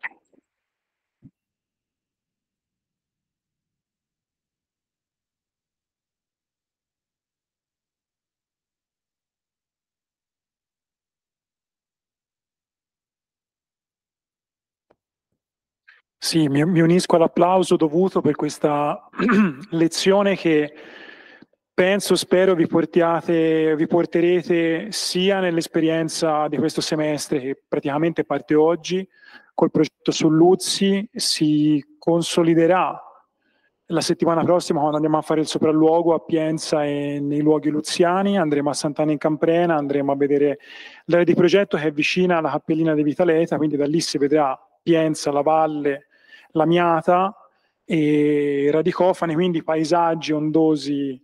Sì, mi unisco all'applauso dovuto per questa lezione che penso, spero vi porterete sia nell'esperienza di questo semestre che praticamente parte oggi col progetto su Luzzi, si consoliderà la settimana prossima quando andiamo a fare il sopralluogo a Pienza e nei luoghi luziani, andremo a Sant'Anna in Camprena, andremo a vedere l'area di progetto che è vicina alla Cappellina di Vitaleta, quindi da lì si vedrà Pienza, la valle, Lamiata e Radicofani, quindi paesaggi ondosi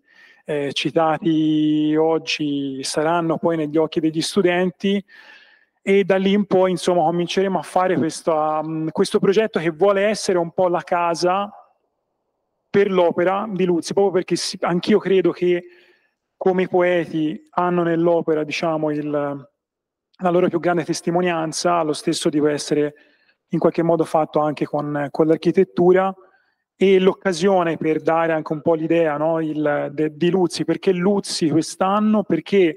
citati oggi saranno poi negli occhi degli studenti, e da lì in poi insomma cominceremo a fare questo progetto che vuole essere un po' la casa per l'opera di Luzzi, proprio perché anch'io credo che come i poeti hanno nell'opera, diciamo, la loro più grande testimonianza, lo stesso deve essere in qualche modo fatto anche con l'architettura, e l'occasione per dare anche un po' l'idea, no, di Luzzi, perché Luzzi quest'anno, perché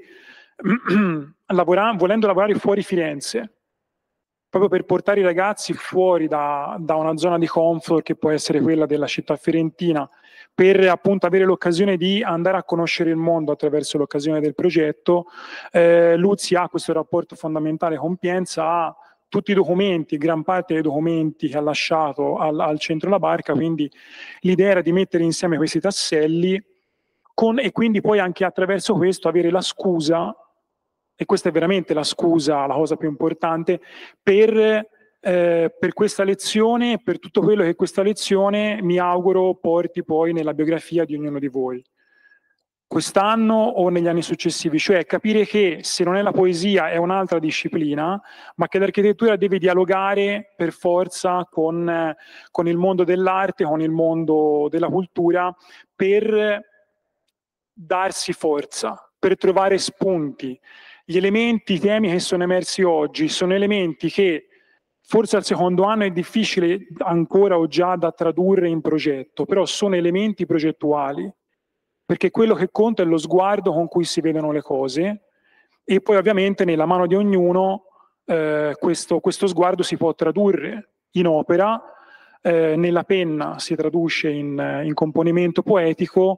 volendo lavorare fuori Firenze, proprio per portare i ragazzi fuori da una zona di comfort che può essere quella della città fiorentina, per appunto avere l'occasione di andare a conoscere il mondo attraverso l'occasione del progetto. Luzzi ha questo rapporto fondamentale con Pienza, ha tutti i documenti, gran parte dei documenti che ha lasciato al centro la barca, quindi l'idea era di mettere insieme questi tasselli e quindi poi anche attraverso questo avere la scusa, e questa è veramente la scusa, la cosa più importante, per questa lezione e per tutto quello che questa lezione mi auguro porti poi nella biografia di ognuno di voi, quest'anno o negli anni successivi, cioè capire che se non è la poesia è un'altra disciplina, ma che l'architettura deve dialogare per forza con il mondo dell'arte, con il mondo della cultura, per darsi forza, per trovare spunti. Gli elementi, i temi che sono emersi oggi sono elementi che forse al secondo anno è difficile ancora o già da tradurre in progetto, però sono elementi progettuali, perché quello che conta è lo sguardo con cui si vedono le cose, e poi ovviamente nella mano di ognuno questo sguardo si può tradurre in opera, nella penna si traduce in componimento poetico,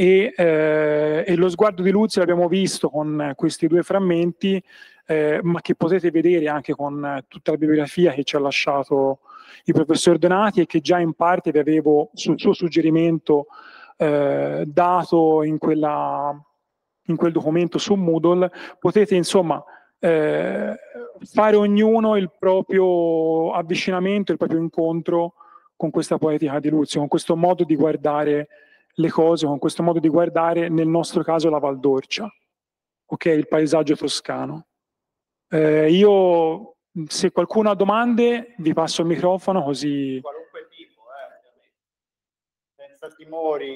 e lo sguardo di Luzzi l'abbiamo visto con questi due frammenti, ma che potete vedere anche con tutta la bibliografia che ci ha lasciato il professor Donati e che già in parte vi avevo sul suo suggerimento dato in quel documento su Moodle. Potete insomma fare ognuno il proprio avvicinamento, il proprio incontro con questa poetica di Luzzi, con questo modo di guardare le cose, con questo modo di guardare nel nostro caso la Val d'Orcia. ok, il paesaggio toscano. Io, se qualcuno ha domande, vi passo il microfono così... Qualunque tipo, senza timori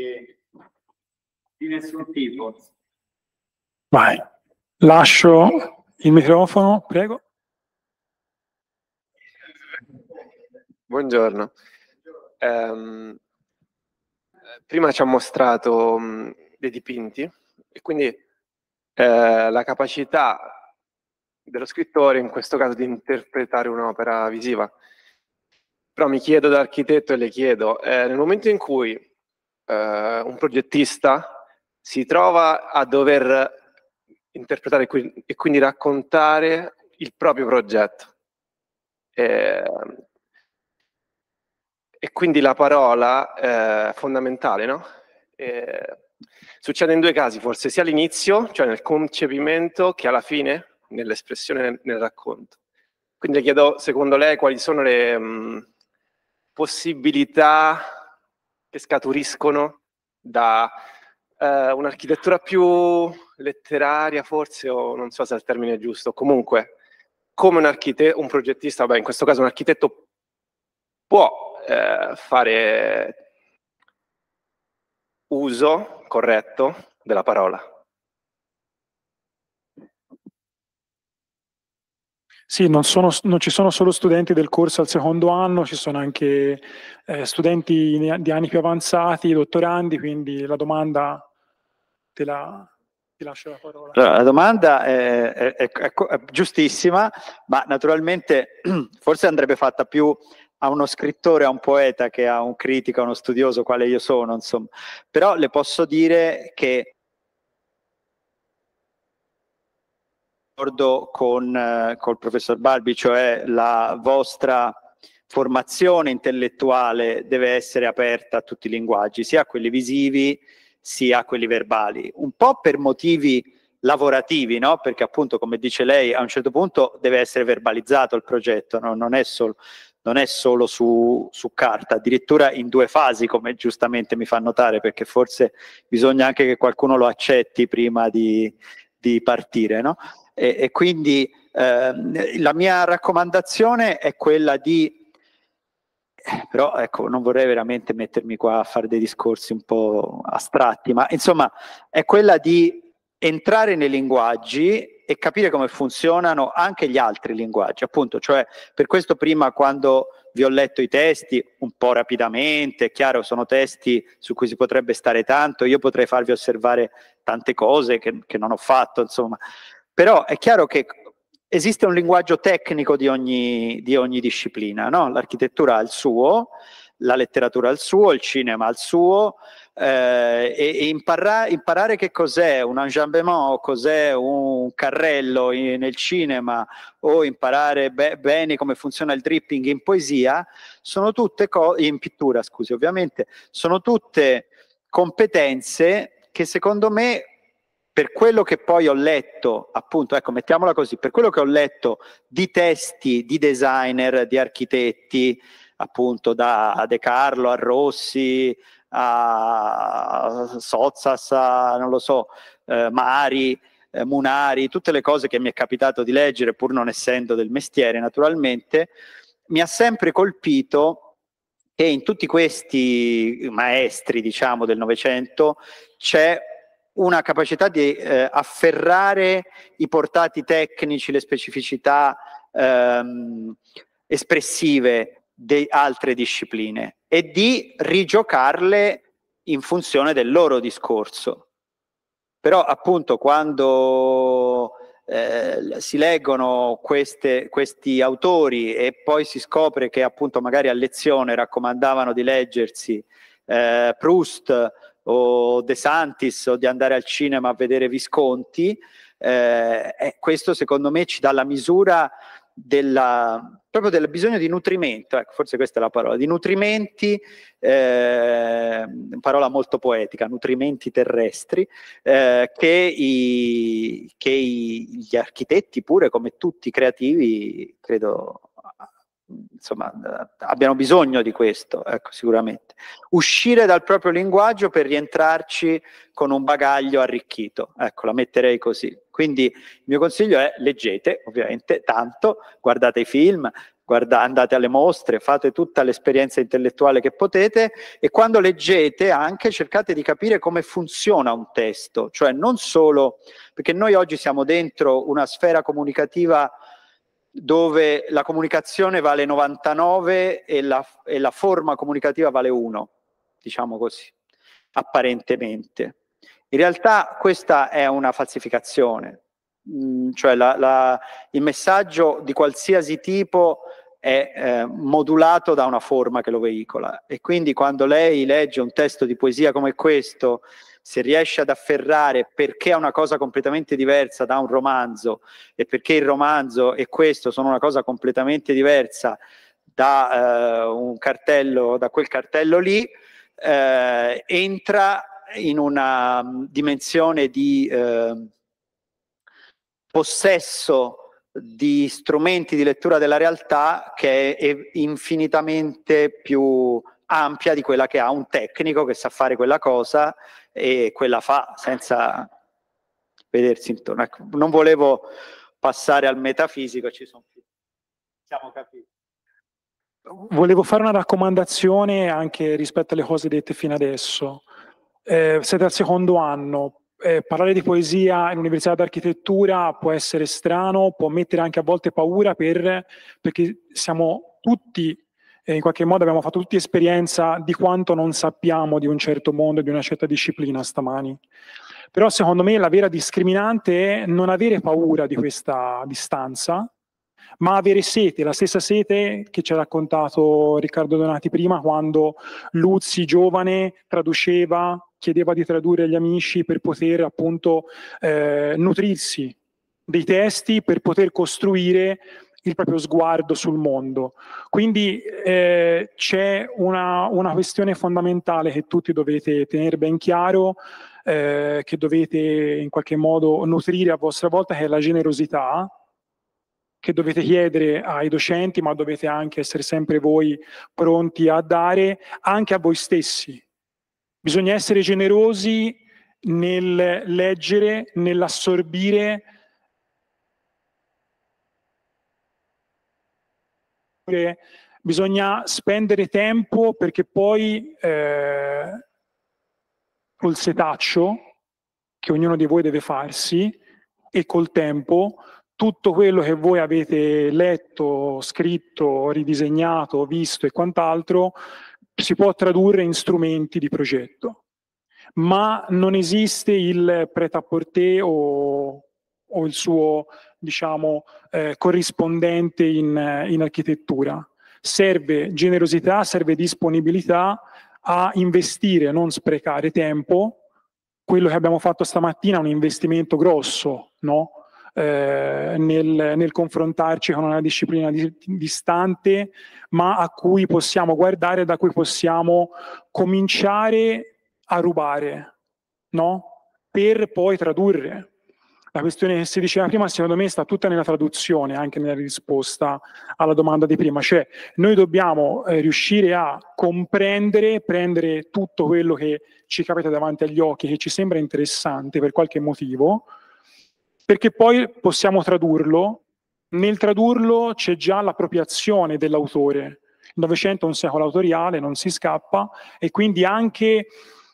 di nessun tipo. Vai, lascio il microfono, prego. Buongiorno. Prima ci ha mostrato dei dipinti e quindi la capacità dello scrittore in questo caso di interpretare un'opera visiva. Però mi chiedo da architetto e le chiedo, nel momento in cui un progettista si trova a dover interpretare e quindi raccontare il proprio progetto, e quindi la parola è fondamentale, no? Succede in due casi, forse sia all'inizio, cioè nel concepimento, che alla fine, nell'espressione, nel racconto. Quindi le chiedo, secondo lei, quali sono le possibilità che scaturiscono da un'architettura più letteraria, forse, o non so se è il termine giusto, comunque, come un progettista, in questo caso un architetto, può fare uso corretto della parola. Sì, non ci sono solo studenti del corso al secondo anno, ci sono anche studenti di anni più avanzati, dottorandi, quindi la domanda ti lascio la parola. Allora, la domanda è giustissima, ma naturalmente forse andrebbe fatta più a uno scrittore, a un poeta, che a un critico, a uno studioso, quale io sono, insomma. Però le posso dire che col professor Balbi, cioè la vostra formazione intellettuale deve essere aperta a tutti i linguaggi, sia a quelli visivi sia a quelli verbali, un po' per motivi lavorativi, no? Perché appunto, come dice lei, a un certo punto deve essere verbalizzato il progetto, no? Non è solo su carta, addirittura in due fasi, come giustamente mi fa notare, perché forse bisogna anche che qualcuno lo accetti prima di partire, no? E quindi la mia raccomandazione è quella di... Però ecco, non vorrei veramente mettermi qua a fare dei discorsi un po' astratti, ma insomma è quella di entrare nei linguaggi e capire come funzionano anche gli altri linguaggi, appunto, cioè per questo prima, quando vi ho letto i testi un po' rapidamente, è chiaro, sono testi su cui si potrebbe stare tanto, io potrei farvi osservare tante cose che non ho fatto, insomma, però è chiaro che esiste un linguaggio tecnico di ogni disciplina, no? L'architettura ha il suo, la letteratura ha il suo, il cinema ha il suo, e imparare che cos'è un enjambement o cos'è un carrello nel cinema, o imparare bene come funziona il dripping in poesia, sono tutte in pittura, scusi, ovviamente, sono tutte competenze che secondo me, per quello che poi ho letto, appunto, ecco, mettiamola così, per quello che ho letto di testi di designer, di architetti, appunto da De Carlo a Rossi, a Sozzas, non lo so, Mari, Munari, tutte le cose che mi è capitato di leggere, pur non essendo del mestiere naturalmente, mi ha sempre colpito che in tutti questi maestri, diciamo, del Novecento c'è una capacità di afferrare i portati tecnici, le specificità espressive di altre discipline e di rigiocarle in funzione del loro discorso. Però appunto quando si leggono questi autori e poi si scopre che appunto magari a lezione raccomandavano di leggersi Proust o De Santis, o di andare al cinema a vedere Visconti, questo secondo me ci dà la misura proprio del bisogno di nutrimento, ecco, forse questa è la parola, di nutrimenti, parola molto poetica, nutrimenti terrestri, che gli architetti, pure come tutti i creativi, credo insomma, abbiano bisogno di questo, ecco, sicuramente. Uscire dal proprio linguaggio per rientrarci con un bagaglio arricchito, ecco, la metterei così. Quindi il mio consiglio è: leggete, ovviamente, tanto, guardate i film, andate alle mostre, fate tutta l'esperienza intellettuale che potete, e quando leggete anche cercate di capire come funziona un testo, cioè non solo, perché noi oggi siamo dentro una sfera comunicativa dove la comunicazione vale 99 e la forma comunicativa vale 1, diciamo così, apparentemente. In realtà questa è una falsificazione, cioè il messaggio di qualsiasi tipo è modulato da una forma che lo veicola, e quindi quando lei legge un testo di poesia come questo, se riesce ad afferrare perché è una cosa completamente diversa da un romanzo, e perché il romanzo e questo sono una cosa completamente diversa da un cartello, da quel cartello lì, entra in una dimensione di possesso di strumenti di lettura della realtà che è infinitamente più ampia di quella che ha un tecnico che sa fare quella cosa e quella fa senza vedersi intorno. Ecco, non volevo passare al metafisico, siamo capiti. Volevo fare una raccomandazione anche rispetto alle cose dette fino adesso. Siete al secondo anno. Parlare di poesia in università d'architettura può essere strano, può mettere anche a volte paura perché siamo tutti, in qualche modo abbiamo fatto tutti esperienza di quanto non sappiamo di un certo mondo, di una certa disciplina stamani. Però secondo me la vera discriminante è non avere paura di questa distanza, ma avere sete, la stessa sete che ci ha raccontato Riccardo Donati prima, quando Luzzi, giovane, traduceva, chiedeva di tradurre agli amici per poter appunto nutrirsi dei testi, per poter costruire il proprio sguardo sul mondo. Quindi c'è una questione fondamentale che tutti dovete tenere ben chiaro, che dovete in qualche modo nutrire a vostra volta, che è la generosità, che dovete chiedere ai docenti, ma dovete anche essere sempre voi pronti a dare anche a voi stessi. Bisogna essere generosi nel leggere, nell'assorbire. Bisogna spendere tempo, perché poi col setaccio che ognuno di voi deve farsi, e col tempo, tutto quello che voi avete letto, scritto, ridisegnato, visto e quant'altro si può tradurre in strumenti di progetto. Ma non esiste il prêt-à-porter o il suo, diciamo, corrispondente in architettura. Serve generosità, serve disponibilità a investire, non sprecare tempo. Quello che abbiamo fatto stamattina è un investimento grosso, no? Nel confrontarci con una disciplina distante, ma a cui possiamo guardare, da cui possiamo cominciare a rubare, no? Per poi tradurre. La questione che si diceva prima, secondo me, sta tutta nella traduzione, anche nella risposta alla domanda di prima. Cioè, noi dobbiamo riuscire a comprendere, prendere tutto quello che ci capita davanti agli occhi, che ci sembra interessante per qualche motivo, perché poi possiamo tradurlo. Nel tradurlo c'è già l'appropriazione dell'autore. Il Novecento è un secolo autoriale, non si scappa, e quindi anche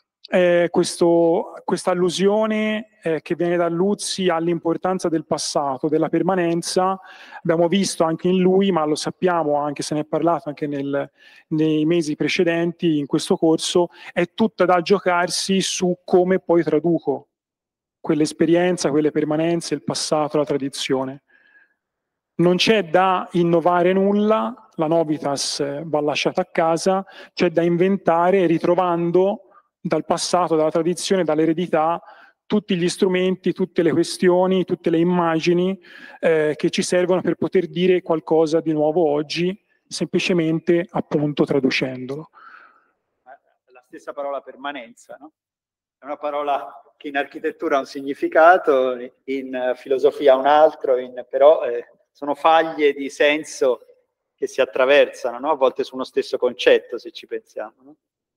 questa allusione che viene da Luzzi all'importanza del passato, della permanenza, abbiamo visto anche in lui, ma lo sappiamo, anche se ne è parlato anche nei mesi precedenti in questo corso, è tutta da giocarsi su come poi traduco quell'esperienza, quelle permanenze, il passato, la tradizione. Non c'è da innovare nulla, la novitas va lasciata a casa, c'è da inventare, ritrovando dal passato, dalla tradizione, dall'eredità, tutti gli strumenti, tutte le questioni, tutte le immagini che ci servono per poter dire qualcosa di nuovo oggi, semplicemente appunto traducendolo. La stessa parola permanenza, no? È una parola che in architettura ha un significato, in filosofia ha un altro, però sono faglie di senso che si attraversano, no? A volte su uno stesso concetto, se ci pensiamo. No?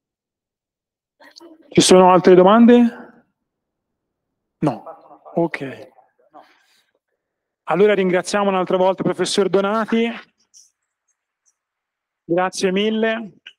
Ci sono altre domande? No. Ok. Allora ringraziamo un'altra volta il professor Donati. Grazie mille.